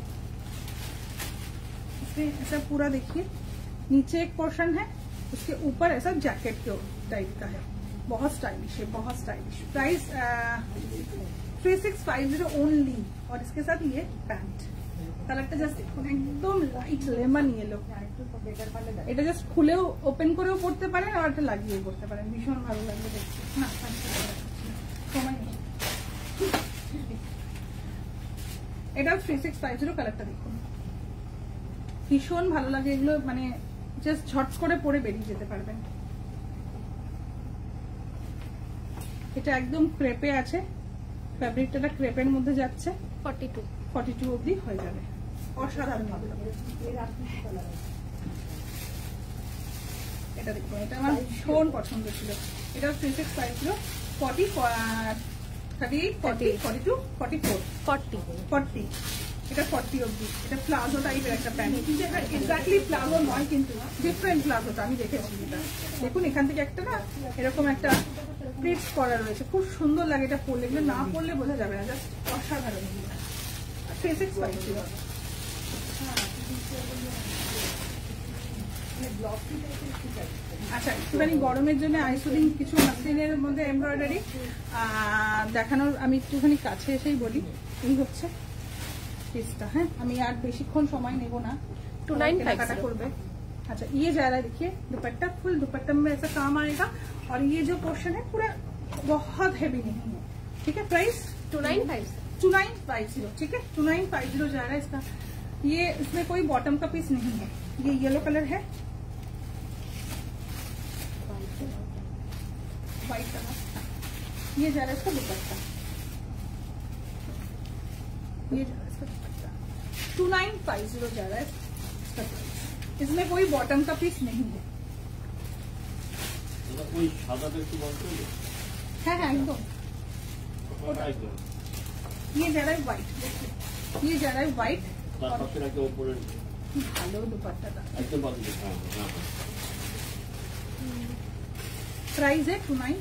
इसमें ऐसा पूरा देखिए नीचे एक पोर्शन है, उसके ऊपर ऐसा जैकेट के टाइप का है। बहुत स्टाइलिश है, बहुत stylish. Price three six five zero only और इसके साथ ये पैंट কালারটা জাস্ট একদম লাইট লেমন ইয়েলো। এটা জাস্ট খুলেও ওপেন করেও পড়তে পারেন আর এটা লাগিয়েও পড়তে পারেন, ভীষণ ভালো লাগবে দেখতে। না সময় নেই। এটা থ্রি সিক্স ফাইভ জিরো কালারটা দেখুন, ভীষণ ভালো লাগে এগুলো, মানে জাস্ট ঝট করে পরে বেরিয়ে যেতে পারবেন। এটা একদম ক্রেপে আছে, ফ্যাব্রিকটা ক্রেপের মধ্যে যাচ্ছে, ফর্টি টু ফর্টি টু অব্দি হয়ে যাবে। অসাধারণ ভালো লাগে। এটা দেখুন, এটা আমার ভীষণ পছন্দ ছিল। এটা three six five zero forty thirty eight forty forty two forty four forty forty এটা ফর্টি অব্দি। এটা প্লাজো টাইপের একটা প্যান্ট, কিন্তু এটা এক্স্যাক্টলি প্লাজো নয়, কিন্তু ডিফারেন্ট প্লাজোটা আমি দেখেছি। এটা দেখুন, এখান থেকে একটা না এরকম একটা প্রিন্ট করা রয়েছে, খুব সুন্দর লাগে। এটা পরলে, এগুলো না পরলে বোঝা যাবে না, জাস্ট অসাধারণ। থ্রি সিক্স ফাইভ জিরো আচ্ছা, একটুখানি গরমের জন্য আইসোলিং কিছু মাসলিনের মধ্যে এমব্রয়ডারি দেখানোর, আমি একটুখানি কাছে এসেই বলি। এই হচ্ছে পিসটা, হ্যাঁ আমি আর বেশিক্ষণ সময় নেব না, टू नाइन फाइव করবে। अच्छा, ये जा रहा है, देखिए दुपट्टा फुल दुपट्टा में ऐसा काम आएगा, और ये जो पोर्शन है पूरा बहुत हैवी नहीं है, ठीक है। Price two nine five two nine five zero ठीक है, टू नाइन फाइव जीरो जा रहा है इसका। ये इसमें कोई बॉटम का पीस नहीं है, ये येलो कलर है, व्हाइट कलर। ये जा रहा है इसका दुपट्टा, ये जा रहा है इसका dupatta, two nine five zero जा रहा है इसका। इसमें कोई बॉटम का पीस नहीं है। कोई सादा একটু বলতে হবে, হ্যাঁ হ্যাঁ একদম। ये जा रहा है व्हाइट, देखिए ये जा रहा है व्हाइट, তার পাশে রাখে উপরে ভালো দুপাট্টাটা একদম বাদ দিয়ে। হ্যাঁ হ্যাঁ, प्राइस है टू नाइन।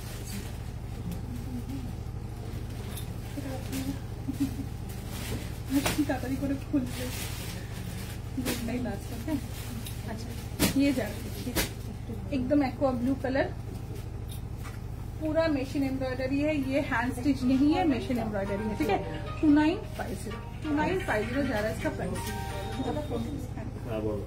ताড়াতাড়ি করে খুলবে, দেখটাই লাস্ট। है अच्छा, ये जा रहा है एकदम एक्वा ब्लू कलर, पूरा मशीन एम्ब्रॉयडरी है, ये हैंड स्टिच नहीं है, मशीन एम्ब्रॉयडरी है, ठीक है। Two nine five zero two nine five zero जा रहा है इसका प्राइस। হ্যাঁ বলো।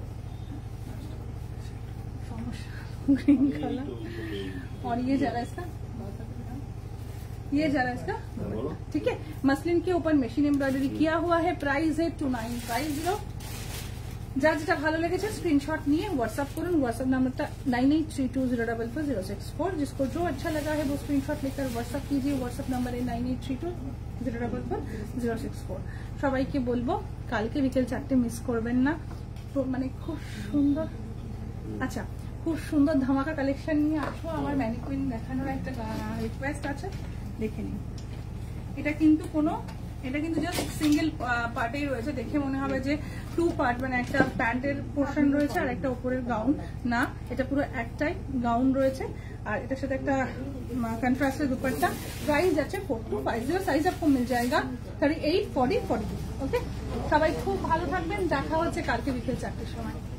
ग्रीन कलर, और ये जा रहा है इसका, ये जा रहा है इसका, ठीक है। मसलिन के ऊपर मशीन एम्ब्रॉयडरी किया हुआ है, प्राइस है टू नाइन फाइव जीरो। যা যেটা ভালো লেগেছে স্ক্রিনশট নিয়ে व्हाट्सएप করুন। WhatsApp number nine eight three two zero double four zero six four. जिसको जो अच्छा लगा है वो स्क्रीनशट लेकर व्हाट्सएप कीजिए। व्हाट्सएप नंबर है nine eight three two zero double four zero six four. সবাইকে বলবো কালকে বিকেল চারটে মিস করবেন না, তো মানে খুব সুন্দর, আচ্ছা খুব সুন্দর ধামাকা কালেকশন নিয়ে আসবো। আমার ম্যানিকুইন দেখানোর একটা রিকোয়েস্ট আছে, দেখে নিন। এটা কিন্তু কোনো এটা কিন্তু জাস্ট সিঙ্গেল পার্টেই রয়েছে, দেখে মনে হবে যে টু পার্ট, মানে একটা প্যান্টের পোর্শন রয়েছে আর একটা উপরের গাউন, না এটা পুরো একটাই গাউন রয়েছে। আর এটার সাথে একটা কন্ট্রাস্টের দুপাট্টা। প্রাইস যাচ্ছে four two five zero. Size आपको मिल जाएगा thirty eight forty forty. Okay, সবাই খুব ভালো থাকবেন, দেখা হচ্ছে কালকে বিকেল চারটের সময়।